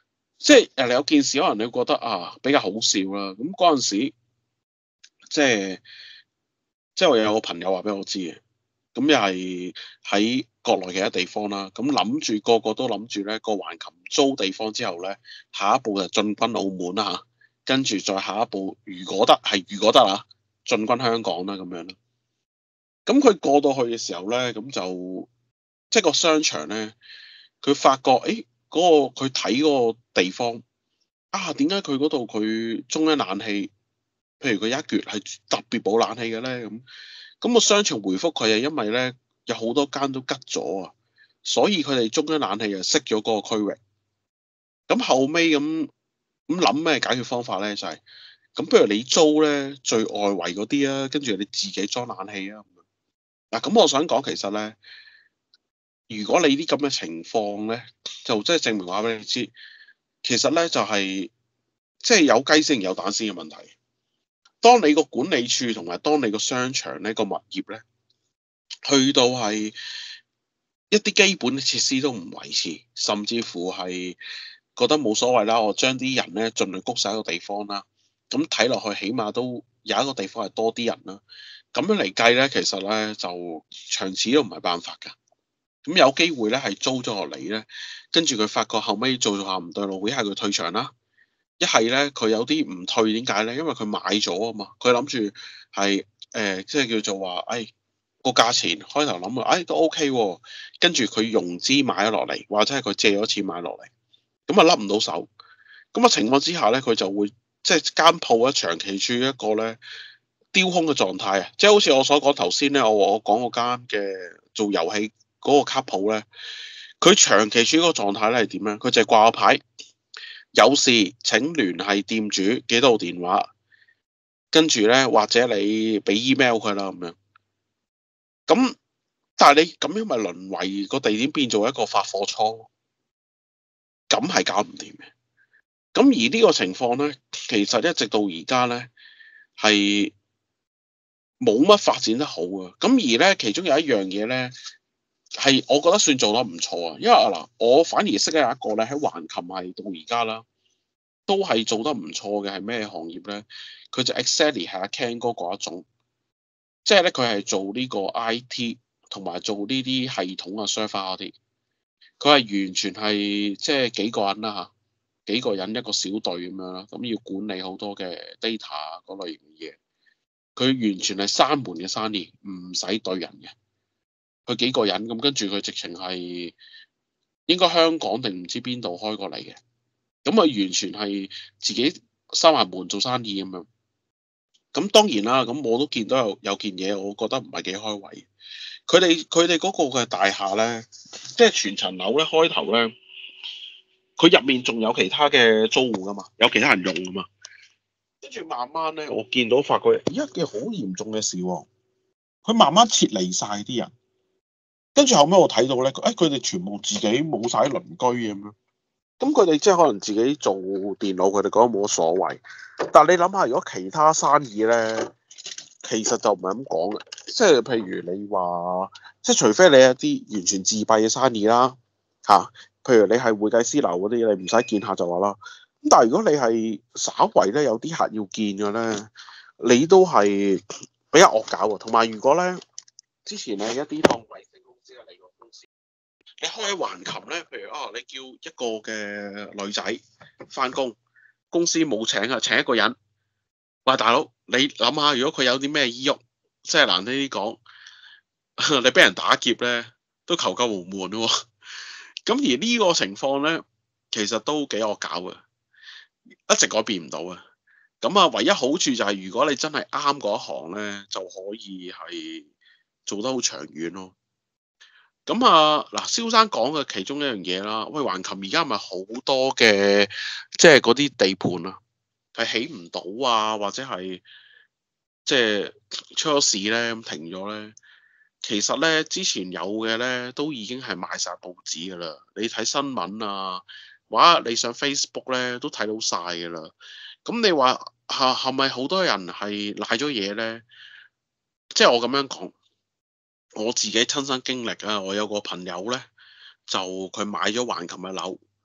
即係你有件事可能你會覺得比較好笑啦。咁嗰陣時即係我有個朋友話俾我知嘅，咁又係喺國內其他地方啦。咁諗住個個都諗住咧個橫琴租地方之後咧，下一步就進軍澳門啦嚇，跟住再下一步如果得啊，進軍香港啦咁樣啦。咁佢過到去嘅時候咧，咁就即係個商場咧，佢發覺嗰個佢睇嗰個地方點解佢嗰度佢中央冷氣，譬如佢一橛係特別冇冷氣嘅咧咁個商場回覆佢係因為咧有好多間都吉咗啊，所以佢哋中央冷氣就熄咗嗰個區域。咁後尾咁諗咩解決方法咧？就係咁，不如你租咧最外圍嗰啲啊，跟住你自己裝冷氣啊。嗱，咁我想講其實咧，如果你啲咁嘅情況咧，就即係證明話俾你知，其實咧就係即係有雞先有蛋先嘅問題。當你個管理處同埋當你個商場呢個物業咧，去到係一啲基本嘅設施都唔維持，甚至乎係覺得冇所謂啦，我將啲人咧盡量谷晒一個地方啦。咁睇落去，起碼都有一個地方係多啲人啦。咁樣嚟計咧，其實咧就長此都唔係辦法㗎。咁有機會咧係租咗落嚟咧，跟住佢發覺後尾做下唔對路，一係佢退場啦，一係咧佢有啲唔退，點解咧？因為佢買咗啊嘛，佢諗住係即係叫做話，個價錢開頭諗都 OK 喎，跟住佢融資買咗落嚟，或者係佢借咗錢買落嚟，咁啊甩唔到手，咁嘅情況之下咧，佢就會即係間鋪咧長期處於一個咧丟空嘅狀態啊！即係好似我所講頭先咧，我講嗰間嘅做遊戲嗰個卡鋪咧，佢長期處於嗰個狀態咧係點樣？佢就係掛個牌，有事請聯繫店主幾多號電話，跟住咧或者你俾 email 佢啦咁樣。咁但係你咁樣咪淪為個地點變做一個發貨倉，咁係搞唔掂嘅。咁而呢個情況咧，其實一直到而家咧係冇乜發展得好啊。咁而咧其中有一樣嘢咧係我覺得算做得唔錯啊。因為嗱，我反而識得有一個咧喺橫琴係到而家啦，都係做得唔錯嘅係咩行業咧？佢就 exactly 係阿 Ken 哥嗰一種，即係咧佢係做呢個 IT 同埋做呢啲系統啊 server 嗰啲，佢係完全係即係幾個人啦嚇。幾個人一個小隊咁樣啦，咁要管理好多嘅 data 嗰類型嘅嘢。佢完全係閂門嘅生意，唔使對人嘅。佢幾個人咁，跟住佢直情係應該香港定唔知邊度開過嚟嘅。咁佢完全係自己閂埋門做生意咁樣。咁當然啦，咁我都見到有件嘢，我覺得唔係幾開胃。佢哋嗰個嘅大廈咧，即係全層樓咧，開頭咧。佢入面仲有其他嘅租戶噶嘛，有其他人用噶嘛。跟住慢慢咧，我見到發覺一件好嚴重嘅事喎。佢慢慢撤離晒啲人，跟住後尾我睇到咧，佢哋全部自己冇晒鄰居咁樣。咁佢哋即係可能自己做電腦，佢哋覺得冇乜所謂。但係你諗下，如果其他生意咧，其實就唔係咁講嘅。即係譬如你話，即係除非你一啲完全自閉嘅生意啦，嚇。譬如你係會計師樓嗰啲，你唔使見客就話啦。咁但係如果你係稍為咧有啲客要見嘅咧，你都係比較惡搞喎。同埋如果咧之前咧一啲當衛星公司嘅離岸公司，你開橫琴咧，譬如你叫一個嘅女仔翻工，公司冇請啊，請一個人。喂，大佬，你諗下，如果佢有啲咩依鬱，即係難聽啲講，你俾人打劫咧，都求救無門喎。咁而呢個情況咧，其實都幾惡搞嘅，一直改變唔到啊。咁啊，唯一好處就係如果你真係啱嗰一行咧，就可以係做得好長遠咯。咁啊，嗱，蕭生講嘅其中一樣嘢啦，喂，橫琴而家咪好多嘅，即係嗰啲地盤啊，係起唔到啊，或者係即係出咗事咧，咁停咗咧。其實咧，之前有嘅咧，都已經係賣晒報紙噶啦。你睇新聞啊，或者你上 Facebook 咧，都睇到晒噶啦。咁你話係咪好多人係賴咗嘢咧？即係我咁樣講，我自己親身經歷啊。我有個朋友咧，就佢買咗橫琴嘅樓，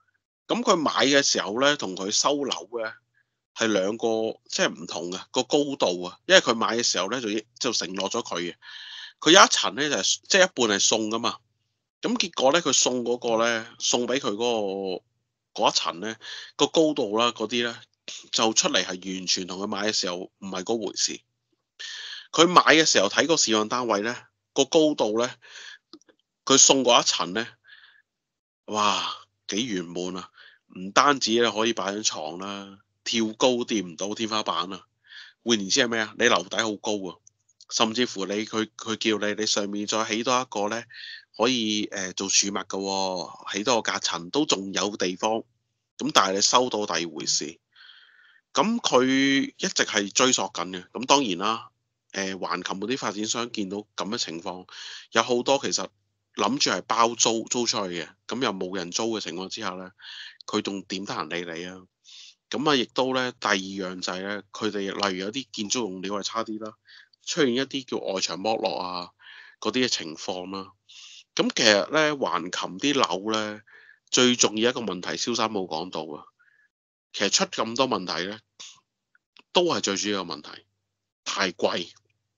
咁佢買嘅時候咧，同佢收樓咧係兩個即係唔同嘅個高度啊。因為佢買嘅時候咧就承諾咗佢嘅，佢有一層咧就係即係一半係送噶嘛。咁結果咧，佢送嗰個咧送俾佢嗰一層咧個高度啦，嗰啲咧就出嚟係完全同佢買嘅時候唔係嗰回事。佢買嘅時候睇個示範單位咧個高度咧，佢送嗰一層咧，哇幾圓滿啊！唔單止咧可以擺張床啦，跳高掂唔到天花板啊！換言之係咩啊？你樓底好高啊，甚至乎佢叫你上面再起多一個咧，可以做儲物嘅喎，起多個隔層都仲有地方。咁但係你收到第二回事。咁佢一直係追索緊嘅。咁當然啦，橫琴嗰啲發展商見到咁嘅情況，有好多其實諗住係包租出去嘅，咁又冇人租嘅情況之下咧，佢仲點得閒理你啊？咁啊，亦都咧第二樣就係咧，佢哋例如有啲建築用料係差啲啦，出現一啲叫外牆剝落啊嗰啲嘅情況啦。咁其實咧，橫琴啲樓咧最重要一個問題，蕭生冇講到啊。其實出咁多問題咧，都係最主要嘅問題，太貴。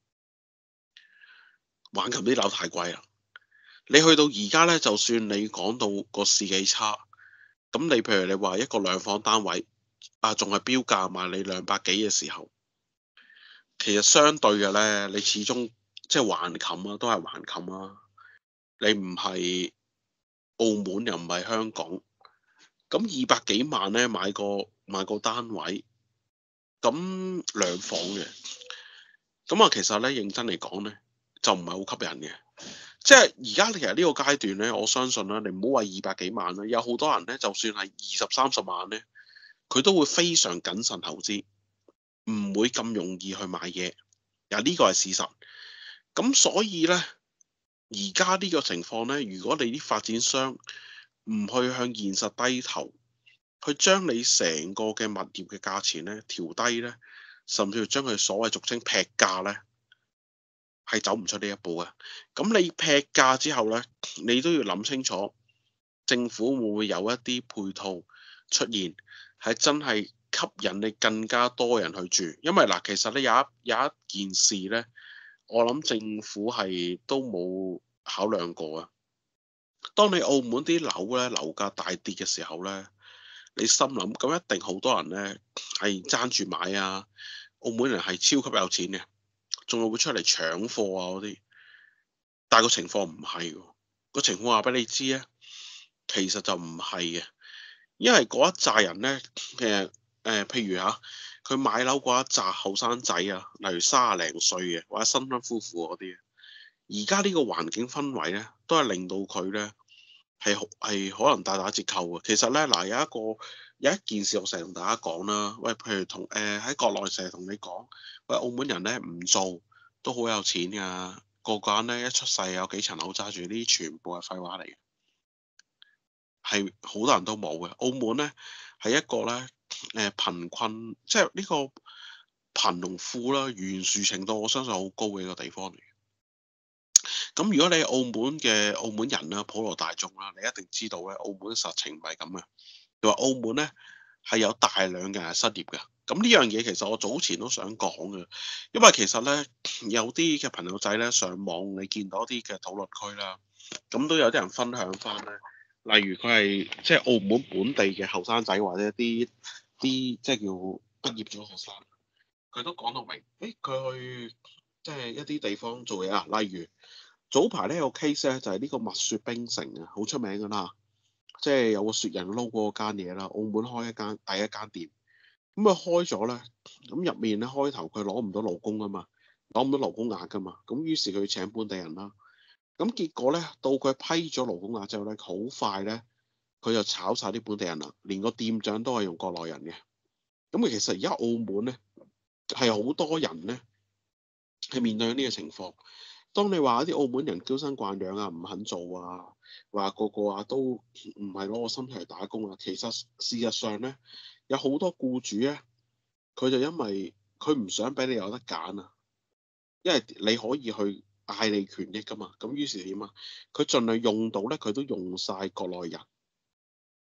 橫琴啲樓太貴啦。你去到而家咧，就算你講到個市幾差，咁你譬如你話一個兩房單位啊，仲係標價賣你200幾嘅時候，其實相對嘅咧，你始終即係橫琴啊，都係橫琴啊。你唔係澳門又唔係香港，咁200幾萬咧買個單位，咁兩房嘅，咁啊其實咧認真嚟講咧，就唔係好吸引嘅。即係而家其實呢個階段咧，我相信啦，你唔好話200幾萬啦，有好多人咧，就算係20-30萬咧，佢都會非常謹慎投資，唔會咁容易去買嘢。呢個係事實。咁所以咧，而家呢個情況咧，如果你啲發展商唔去向現實低頭，去將你成個嘅物業嘅價錢咧調低咧，甚至乎將佢所謂俗稱劈價咧，係走唔出呢一步嘅。咁你劈價之後咧，你都要諗清楚，政府會唔會有一啲配套出現，係真係吸引你更加多人去住。因為嗱，其實咧有一件事咧，我諗政府係都冇考量過啊。當你澳門啲樓咧樓價大跌嘅時候咧，你心諗咁一定好多人咧係爭住買啊。澳門人係超級有錢嘅，仲會出嚟搶貨啊嗰啲。但係個情況唔係喎，個情況話俾你知咧，其實就唔係嘅。因為嗰一紮人咧，其實譬如嚇，佢買樓嗰一紮後生仔啊，例如30零歲嘅或者新婚夫婦嗰啲，而家呢個環境氛圍咧，都係令到佢咧係可能大打折扣嘅。其實咧嗱，有一件事我成日同大家講啦，喂，譬如喺國內成日同你講，喂，澳門人咧唔做都好有錢㗎，個人咧一出世有幾層樓揸住，呢啲全部係廢話嚟嘅，係好多人都冇嘅。澳門咧係一個咧貧困，即係呢個貧同富啦，懸殊程度我相信好高嘅一個地方嚟。咁如果你係澳門人啦，普羅大眾啦，你一定知道咧，澳門實情唔係咁嘅。佢話澳門咧係有大量嘅人係失業嘅。咁呢樣嘢其實我早前都想講嘅，因為其實咧有啲嘅朋友仔咧上網，你見到啲嘅討論區啦，咁都有啲人分享翻咧，例如佢係即係澳門本地嘅後生仔或者啲即係叫畢業咗學生，佢都講到明，佢去即係一啲地方做嘢啊，例如早排咧有個 case 咧就係呢個蜜雪冰城啊，好出名㗎啦，即係有個雪人撈嗰間嘢啦，澳門開第一間店。咁啊開咗咧，咁入面咧開頭佢攞唔到勞工啊嘛，攞唔到勞工額噶嘛，咁於是佢請本地人啦。咁結果咧，到佢批咗勞工額之後咧，好快咧，佢就炒晒啲本地人啦，連個店長都係用國內人嘅。咁其實而家澳門咧係好多人咧係面對呢個情況。當你話啲澳門人嬌生慣養啊，唔肯做啊，話個個啊都唔係攞個心嚟打工啊，其實事實上咧。有好多僱主咧，佢就因為佢唔想俾你有得揀啊，因為你可以去嗌你權益噶嘛，咁於是點啊？佢盡量用到咧，佢都用晒國內人。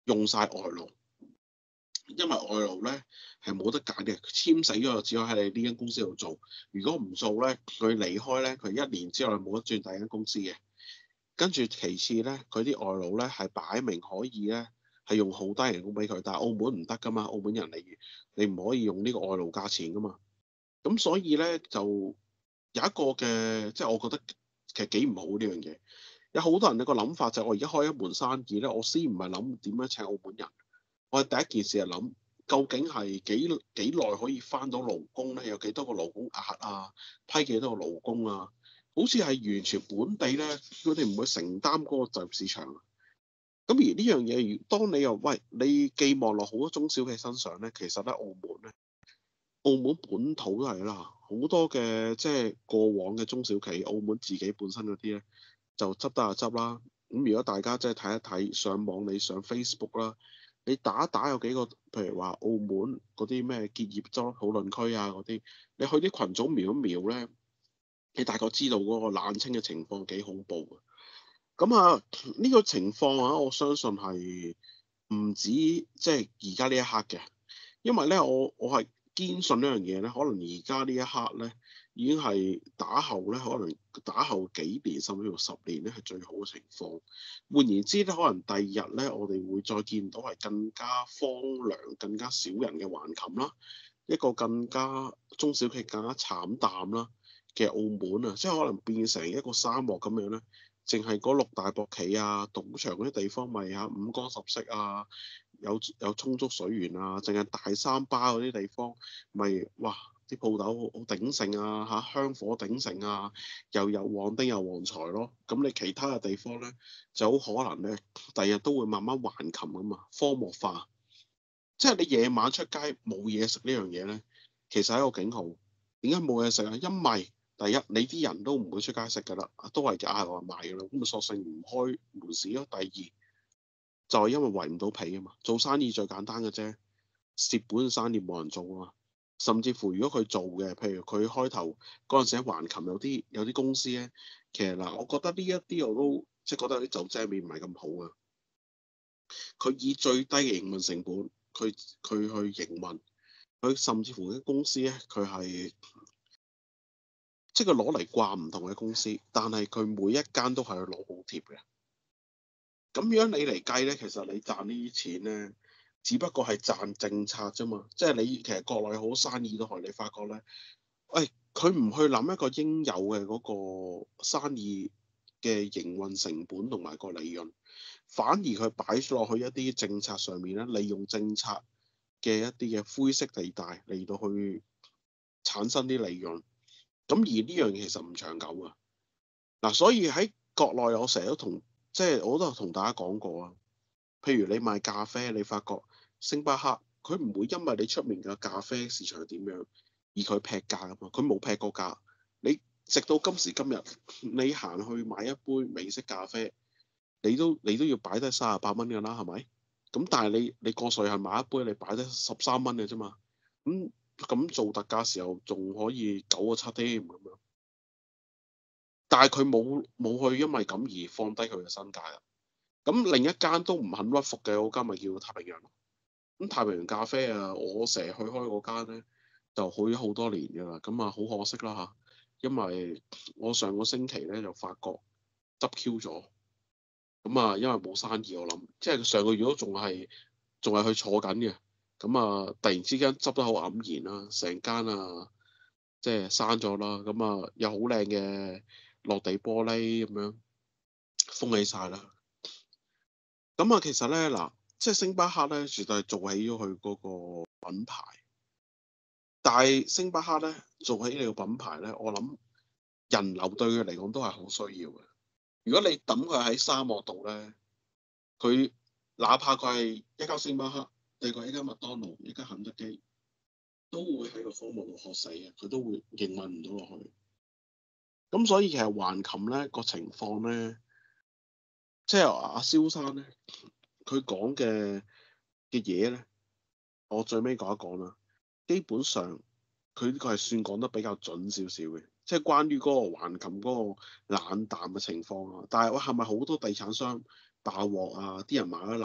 用晒外勞，因為外勞咧係冇得揀嘅，簽死咗就只可以喺你呢間公司度做。如果唔做咧，佢離開咧，佢1年之後冇得轉第二間公司嘅。跟住其次咧，佢啲外勞咧係擺明可以咧係用好低人工俾佢，但係澳門唔得噶嘛，澳門人你唔可以用呢個外勞價錢噶嘛。咁所以咧就有一個嘅，即係我覺得其實幾唔好呢樣嘢。有好多人個諗法就係我而家開一門生意咧，我先唔係諗點樣請澳門人，我係第一件事係諗究竟係幾耐可以翻到勞工咧？有幾多個勞工額啊？批幾多個勞工啊？好似係完全本地咧，佢哋唔會承擔嗰個就業市場。咁而呢樣嘢，當你又喂你寄望落好多中小企身上咧，其實咧澳門本土都係啦，好多嘅即係過往嘅中小企，澳門自己本身嗰啲咧就執得就執啦。咁如果大家即係睇一睇上網，你上 Facebook 啦，你打一打有幾個，譬如話澳門嗰啲咩結業周討論區啊嗰啲，你去啲群組瞄一瞄咧，你大概知道嗰個冷清嘅情況幾恐怖啊！咁啊，呢個情況啊，我相信係唔止即係而家呢一刻嘅，因為咧，我係堅信呢樣嘢咧，可能而家呢一刻咧，已經係打後咧，可能打後幾年甚至乎10年咧係最好嘅情況。換言之咧，可能第二日咧，我哋會再見到係更加荒涼、更加少人嘅橫琴啦，一個更加中小企更加慘淡啦嘅澳門啊，即係可能變成一個沙漠咁樣咧。淨係嗰6大博企啊、賭場嗰啲地方咪嚇五光十色啊，有充足水源啊，淨係大三巴嗰啲地方咪哇啲鋪頭好鼎盛啊嚇，香火鼎盛啊，又有旺丁又旺財咯。咁你其他嘅地方咧就好可能咧，第日都會慢慢橫琴咁嘛，荒漠化。即係你夜晚出街冇嘢食呢樣嘢咧，其實係一個警號。點解冇嘢食啊？因為第一，你啲人都唔會出街食㗎啦，都係嗌外賣㗎啦，咁咪索性唔開門市咯。第二就係因為圍唔到皮啊嘛，做生意最簡單嘅啫，蝕本生意冇人做啊。甚至乎如果佢做嘅，譬如佢開頭嗰陣時喺橫琴有啲公司咧，其實嗱，我覺得呢一啲我都即係覺得啲走精面唔係咁好啊。佢以最低嘅營運成本，佢去營運，佢甚至乎啲公司咧，佢係。即係佢攞嚟掛唔同嘅公司，但係佢每一間都係去攞補貼嘅。咁樣你嚟計咧，其實你賺呢啲錢咧，只不過係賺政策啫嘛。即係你其實國內好生意都係，你發覺咧，喂，佢唔去諗一個應有嘅嗰個生意嘅營運成本同埋個利潤，反而佢擺咗落去一啲政策上面咧，利用政策嘅一啲嘅灰色地帶嚟到去產生啲利潤。咁而呢樣嘢其實唔長久啊！嗱，所以喺國內我成日都即係我都同大家講過啊。譬如你賣咖啡，你發覺星巴克佢唔會因為你出面嘅咖啡市場係點樣而佢劈價噶嘛，佢冇劈過價。你直到今時今日，你行去買一杯美式咖啡，你都要擺低38蚊㗎啦，係咪？咁但係你過稅係買一杯，你擺低13蚊嘅啫嘛。咁做特價時候仲可以9個7添咁樣，但係佢冇去因為咁而放低佢嘅身價啊。咁另一間都唔肯屈服嘅嗰間咪叫太平洋。咁太平洋咖啡啊，我成日去開嗰間咧，就去咗好多年㗎啦。咁啊好可惜啦嚇，因為我上個星期咧就發覺執 Q 咗。咁啊因為冇生意我諗，即係上個月都仲係去坐緊嘅。咁啊突然之間執得好黯然啦，成間啊〜即係閂咗啦，咁啊有好靚嘅落地玻璃咁樣封起晒啦。咁啊其實咧嗱，即係星巴克咧絕對係做起咗佢嗰個品牌，但係星巴克咧做起你個品牌咧，我諗人流對佢嚟講都係好需要嘅。如果你抌佢喺沙漠度咧，佢哪怕佢係一間星巴克，定係一間麥當勞、一間肯德基，都會喺個荒漠度渴死嘅，佢都會營運唔到落去。咁所以其實橫琴咧個情況咧，即係阿蕭生咧，佢講嘅嘢咧，我最尾講一講啦。基本上佢呢個係算講得比較準少少嘅，即係關於嗰個橫琴嗰個冷淡嘅情況啊。但係我係咪好多地產商爆鑊啊？啲人買咗樓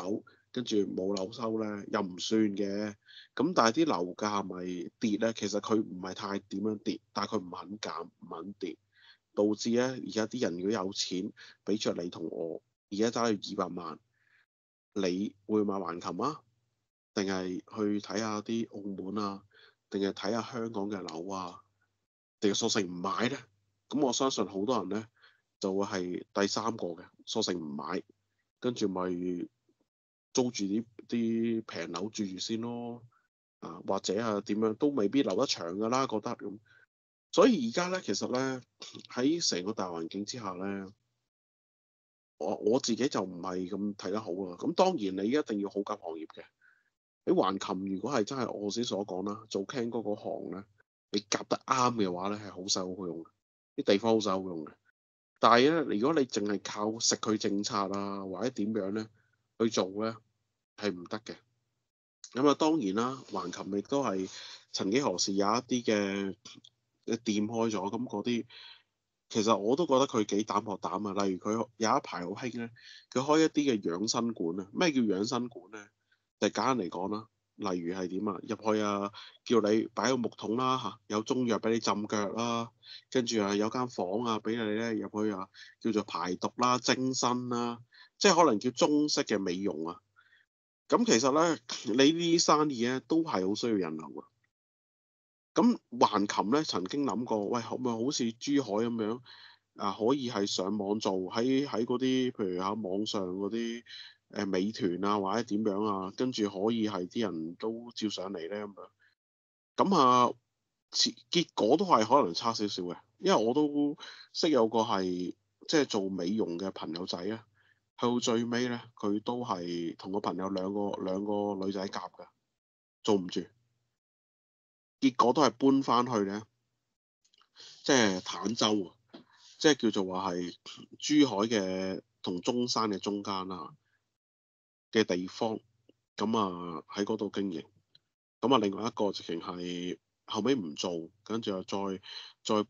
跟住冇樓收咧，又唔算嘅。咁但係啲樓價咪跌咧？其實佢唔係太點樣跌，但係佢唔肯減，唔肯跌，導致咧而家啲人如果有錢，俾着你同我，而家揸住200萬，你會買橫琴啊？定係去睇下啲澳門啊？定係睇下香港嘅樓啊？定係索性唔買咧？咁我相信好多人咧就會係第三個嘅，索性唔買，跟住咪租住啲平樓住住先咯。啊，或者啊點樣都未必留得長㗎啦，覺得咁。所以而家咧，其實咧喺成個大環境之下咧，我自己就唔係咁睇得好啊。咁當然你一定要好夾行業嘅。你橫琴如果係真係我先所講啦，做 Can 嗰個行咧，你夾得啱嘅話咧，係好使好用嘅，啲地方好使好用嘅。但係咧，如果你淨係靠食佢政策啊，或者點樣咧去做咧，係唔得嘅。咁啊，當然啦，橫琴亦都係曾幾何時有一啲嘅店開咗，咁嗰啲其實我都覺得佢幾膽薄膽啊。例如佢有一排好興咧，佢開一啲嘅養生館啊。咩叫養生館咧？就簡單嚟講啦，例如係點啊？入去啊，叫你擺個木桶啦嚇，有中藥俾你浸腳啦，跟住啊有間房啊俾你咧入去啊，叫做排毒啦、蒸身啦，即係可能叫中式嘅美容啊。咁其實咧，你呢啲生意咧都係好需要人流啊。咁橫琴咧曾經諗過，喂，可唔可以好似珠海咁樣啊？可以係上網做喺嗰啲，譬如喺網上嗰啲美團啊，或者點樣啊，跟住可以係啲人都照上嚟咧咁樣。咁啊，結果都係可能差少少嘅，因為我都識有個係即係做美容嘅朋友仔啊，去到最尾咧，佢都係同個朋友兩個女仔夾㗎，做唔住，結果都係搬翻去咧，即係坦洲啊，即係叫做話係珠海嘅同中山嘅中間啦嘅地方，咁啊喺嗰度經營，咁啊另外一個直情係後尾唔做，跟住又再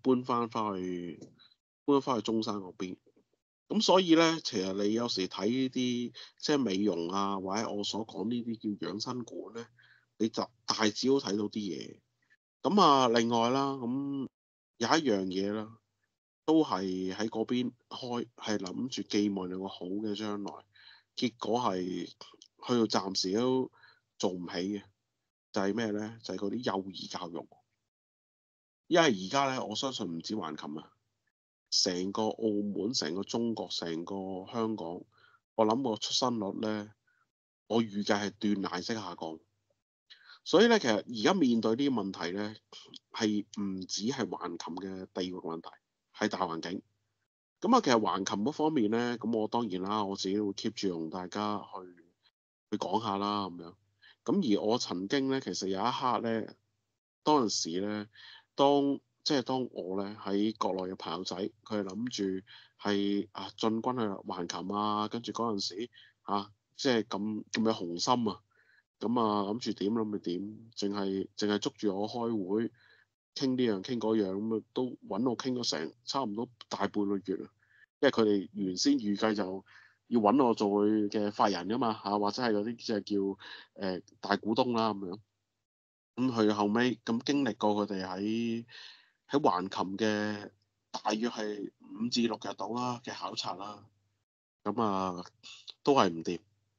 搬翻去中山嗰邊。咁所以咧，其實你有時睇呢啲即係美容啊，或者我所講呢啲叫養生館咧，你就大致都睇到啲嘢。咁啊，另外啦，咁有一樣嘢啦，都係喺嗰邊開，係諗住寄望有個好嘅將來，結果係去到暫時都做唔起嘅，就係咩咧？就係嗰啲幼兒教育，因為而家咧，我相信唔止橫琴啊，成個澳門、成個中國、成個香港，我諗個出生率咧，我預計係斷崖式下降。所以咧，其實而家面對呢啲問題咧，係唔止係橫琴嘅地域問題，係大環境。咁啊，其實橫琴嗰方面咧，咁我當然啦，我自己會 keep 住同大家去講下啦，咁樣。咁而我曾經咧，其實有一刻咧，當陣時咧，當我咧喺國內嘅朋友仔，佢係諗住係進軍去橫琴啊，跟住嗰陣時即係咁有雄心啊！咁啊，諗住點，淨係捉住我開會，傾呢樣傾嗰樣，咁啊都揾我傾咗成差唔多大半個月啊。因為佢哋原先預計就要揾我做佢嘅法人噶嘛或者係嗰啲即係叫大股東啦咁樣。咁佢後尾咁經歷過佢哋喺橫琴嘅大約係5至6日度啦嘅考察啦，咁啊都係唔掂。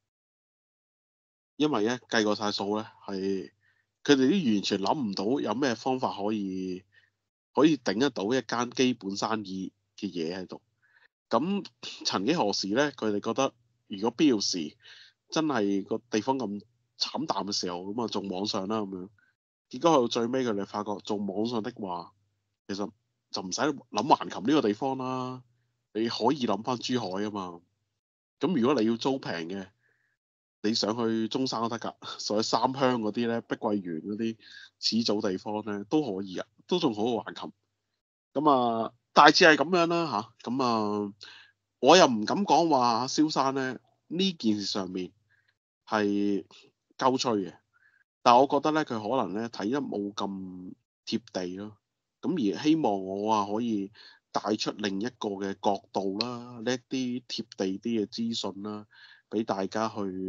因為咧計過晒數咧，係佢哋都完全諗唔到有咩方法可以頂得到一間基本生意嘅嘢喺度。咁曾幾何時咧，佢哋覺得如果必要時真係個地方咁慘淡嘅時候，咁啊做網上啦咁樣。結果去到最尾，佢哋發覺做網上的話，其實就唔使諗橫琴呢個地方啦，你可以諗翻珠海啊嘛。咁如果你要租平嘅，你想去中山都得㗎，上去三鄉嗰啲咧，碧桂園嗰啲始祖地方咧都可以啊，都仲好過橫琴。咁啊，大致係咁樣啦吓，咁啊，我又唔敢講話蕭生咧呢件事上面係鳩吹嘅，但係我覺得咧佢可能咧睇得冇咁貼地咯。咁而希望我可以帶出另一個嘅角度啦，呢一啲貼地啲嘅資訊啦，俾大家去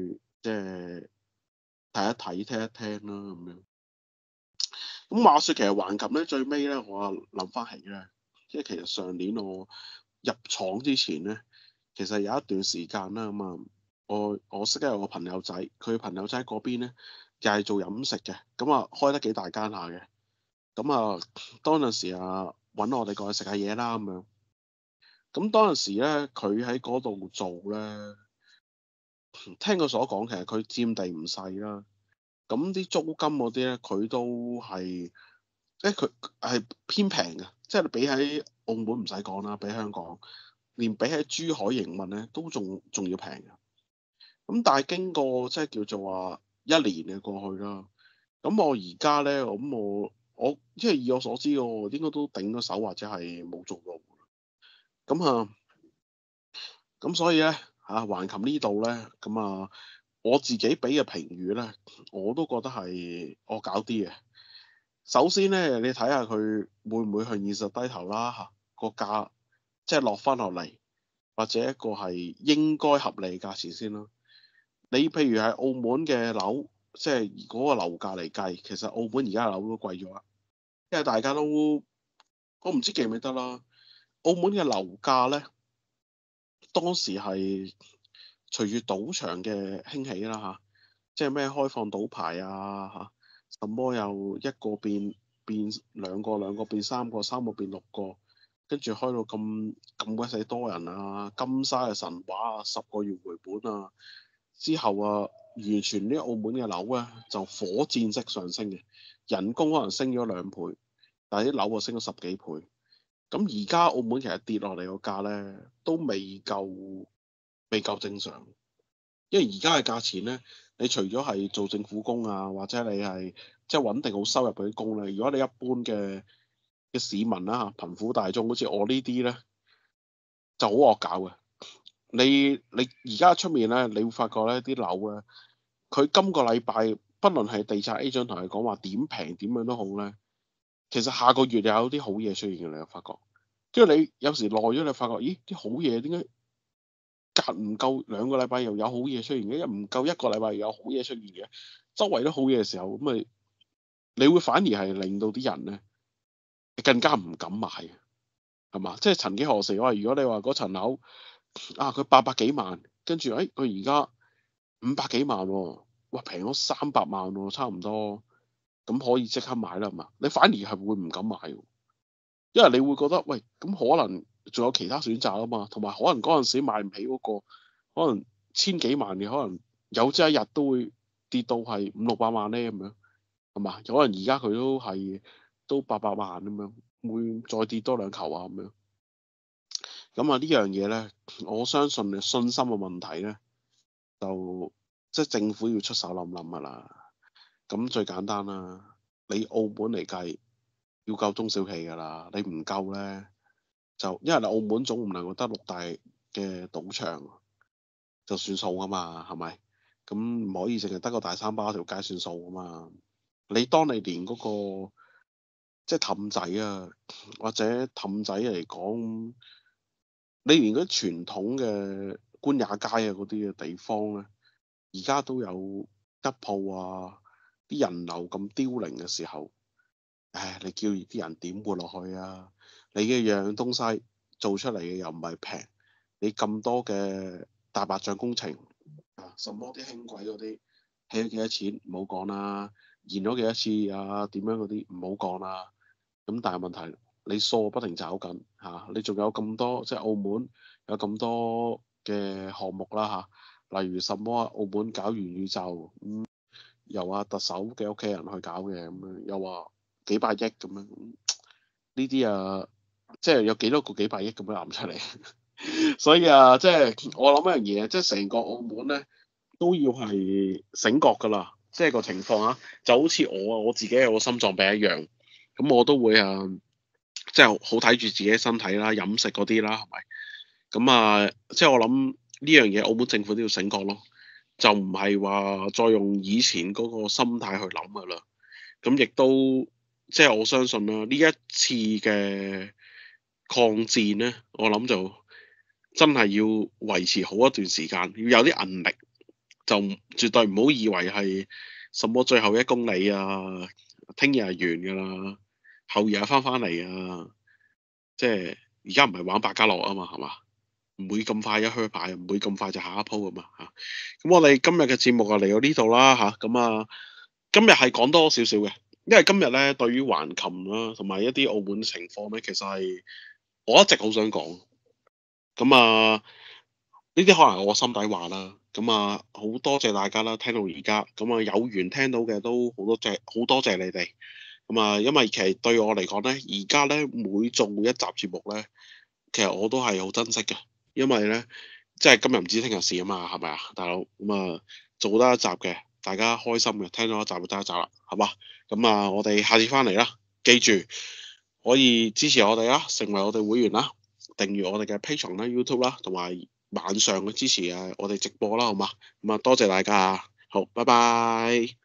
即係睇一睇、聽一聽啦咁樣。咁話說其實橫琴咧最尾咧，我諗翻起咧，即係其實上年我入廠之前咧，其實有一段時間啦咁啊，我識得有個朋友仔，佢朋友仔嗰邊咧又係做飲食嘅，咁啊開得幾大間下嘅，咁啊當陣時啊揾我哋過去食下嘢啦咁樣，咁當陣時咧佢喺嗰度做咧，聽佢所講其實佢佔地唔細啦，咁啲租金嗰啲咧佢都係。即係佢係偏平嘅，即係你比喺澳門唔使講啦，比香港，連比喺珠海營運咧都仲要平嘅。咁但係經過即係叫做話一年嘅過去啦，咁我而家咧，咁我即係以我所知，我應該都頂咗手或者係冇做到。咁咁所以咧橫琴呢度咧，咁我自己俾嘅評語咧，我都覺得係惡搞啲嘅。首先咧，你睇下佢會唔會向現實低頭啦嚇，個價即係落翻落嚟，或者一個係應該合理價錢先啦。你譬如係澳門嘅樓，即係嗰個樓價嚟計，其實澳門而家樓都貴咗啦，因為大家都我唔知記唔記得啦。澳門嘅樓價咧，當時係隨住賭場嘅興起啦嚇，即係咩開放賭牌啊嚇。什麼又一個變兩個，兩個變三個，三個變六個，跟住開到咁鬼死多人啊！金沙嘅神話啊，10個月回本啊！之後完全啲澳門嘅樓咧就火箭式上升嘅，人工可能升咗2倍，但係啲樓升咗10幾倍。咁而家澳門其實跌落嚟個價咧都未夠正常。因為而家嘅價錢咧，你除咗係做政府工啊，或者你係即係穩定好收入嗰啲工咧，如果你一般嘅市民啦嚇，貧苦大眾，好似我呢啲咧，就好惡搞嘅。你而家出面咧，你會發覺咧啲樓咧，佢今個禮拜，不論係地產 agent 同你講話點平點樣都好咧，其實下個月又有啲好嘢出現嘅，你又發覺。跟住你有時耐咗，你發覺，咦啲好嘢點解？隔唔夠2個禮拜又有好嘢出現嘅，唔夠1個禮拜又有好嘢出現嘅，周圍都好嘢嘅時候，咁咪你會反而係令到啲人咧更加唔敢買，係嘛？即係曾幾何時我話，如果你話嗰層樓佢800幾萬，跟住佢而家500幾萬喎，哇平咗300萬喎，差唔多，咁可以即刻買啦，係嘛？你反而係會唔敢買喎，因為你會覺得喂，咁可能仲有其他選擇啊嘛，同埋可能嗰陣時買唔起嗰個，可能千幾萬嘅，可能有朝一日都會跌到係500-600萬咧咁樣，係嘛？可能而家佢都800萬咁樣，會再跌多2球啊咁樣。咁呢樣嘢咧，我相信信心嘅問題咧，就即係政府要出手諗諗㗎啦。咁最簡單啦，你澳門嚟計要救中小企㗎啦，你唔夠咧。就因為你澳門總唔能夠得6大嘅賭場就算數噶嘛，係咪？咁唔可以淨係得個大三巴條街算數噶嘛？當你連嗰個即係氹仔啊，或者氹仔嚟講，你連嗰啲傳統嘅官也街啊嗰啲嘅地方咧，而家都有吉鋪啊，啲人流咁凋零嘅時候，唉，你叫啲人點活落去啊？你嘅樣東西做出嚟嘅又唔係平，你咁多嘅大白象工程什麼啲輕軌嗰啲起咗幾多錢唔好講啦，延咗幾多次點樣嗰啲唔好講啦。咁但係問題你數不停找緊你仲有咁多即係澳門有咁多嘅項目啦例如什麼澳門搞元宇宙由特首嘅屋企人去搞嘅咁樣，又話幾百億咁樣，呢啲即係有幾多個幾百億咁樣攬出嚟，所以即係我諗一樣嘢，即係成個澳門咧都要係醒覺㗎啦，即係個情況就好似我自己有個心臟病一樣，咁我都會即係好睇住自己身體啦、飲食嗰啲啦，係咪？咁即係我諗呢樣嘢，澳門政府都要醒覺咯，就唔係話再用以前嗰個心態去諗㗎啦。咁亦都即係我相信啦，呢一次嘅抗戰咧，我諗就真係要維持好一段時間，要有啲韌力， 就絕對唔好以為係什麼最後1公里啊，聽日係完㗎啦，後日翻返嚟啊，即係而家唔係玩百家樂啊嘛，係嘛？唔會咁快一靴牌，唔會咁快就下一鋪㗎嘛嚇。咁我哋今日嘅節目就嚟到呢度啦嚇，咁今日係講多少少嘅，因為今日咧對於橫琴啦同埋一啲澳門情況咧，其實係我一直好想講。咁呢啲可能係我心底話啦。咁好多謝大家啦，聽到而家咁有緣聽到嘅都好多謝，好多謝你哋。因為其實對我嚟講咧，而家咧每做一集節目咧，其實我都係好珍惜嘅，因為咧即係今日唔知聽日事啊嘛，係咪啊，大佬？做得一集嘅，大家開心嘅，聽到一集就得一集啦，係嘛？我哋下次翻嚟啦，記住可以支持我哋啦，成為我哋會員啦，訂閱我哋嘅 Patreon 啦、YouTube 啦，同埋晚上嘅支持我哋直播啦，好嘛？多謝大家啊，好，拜拜。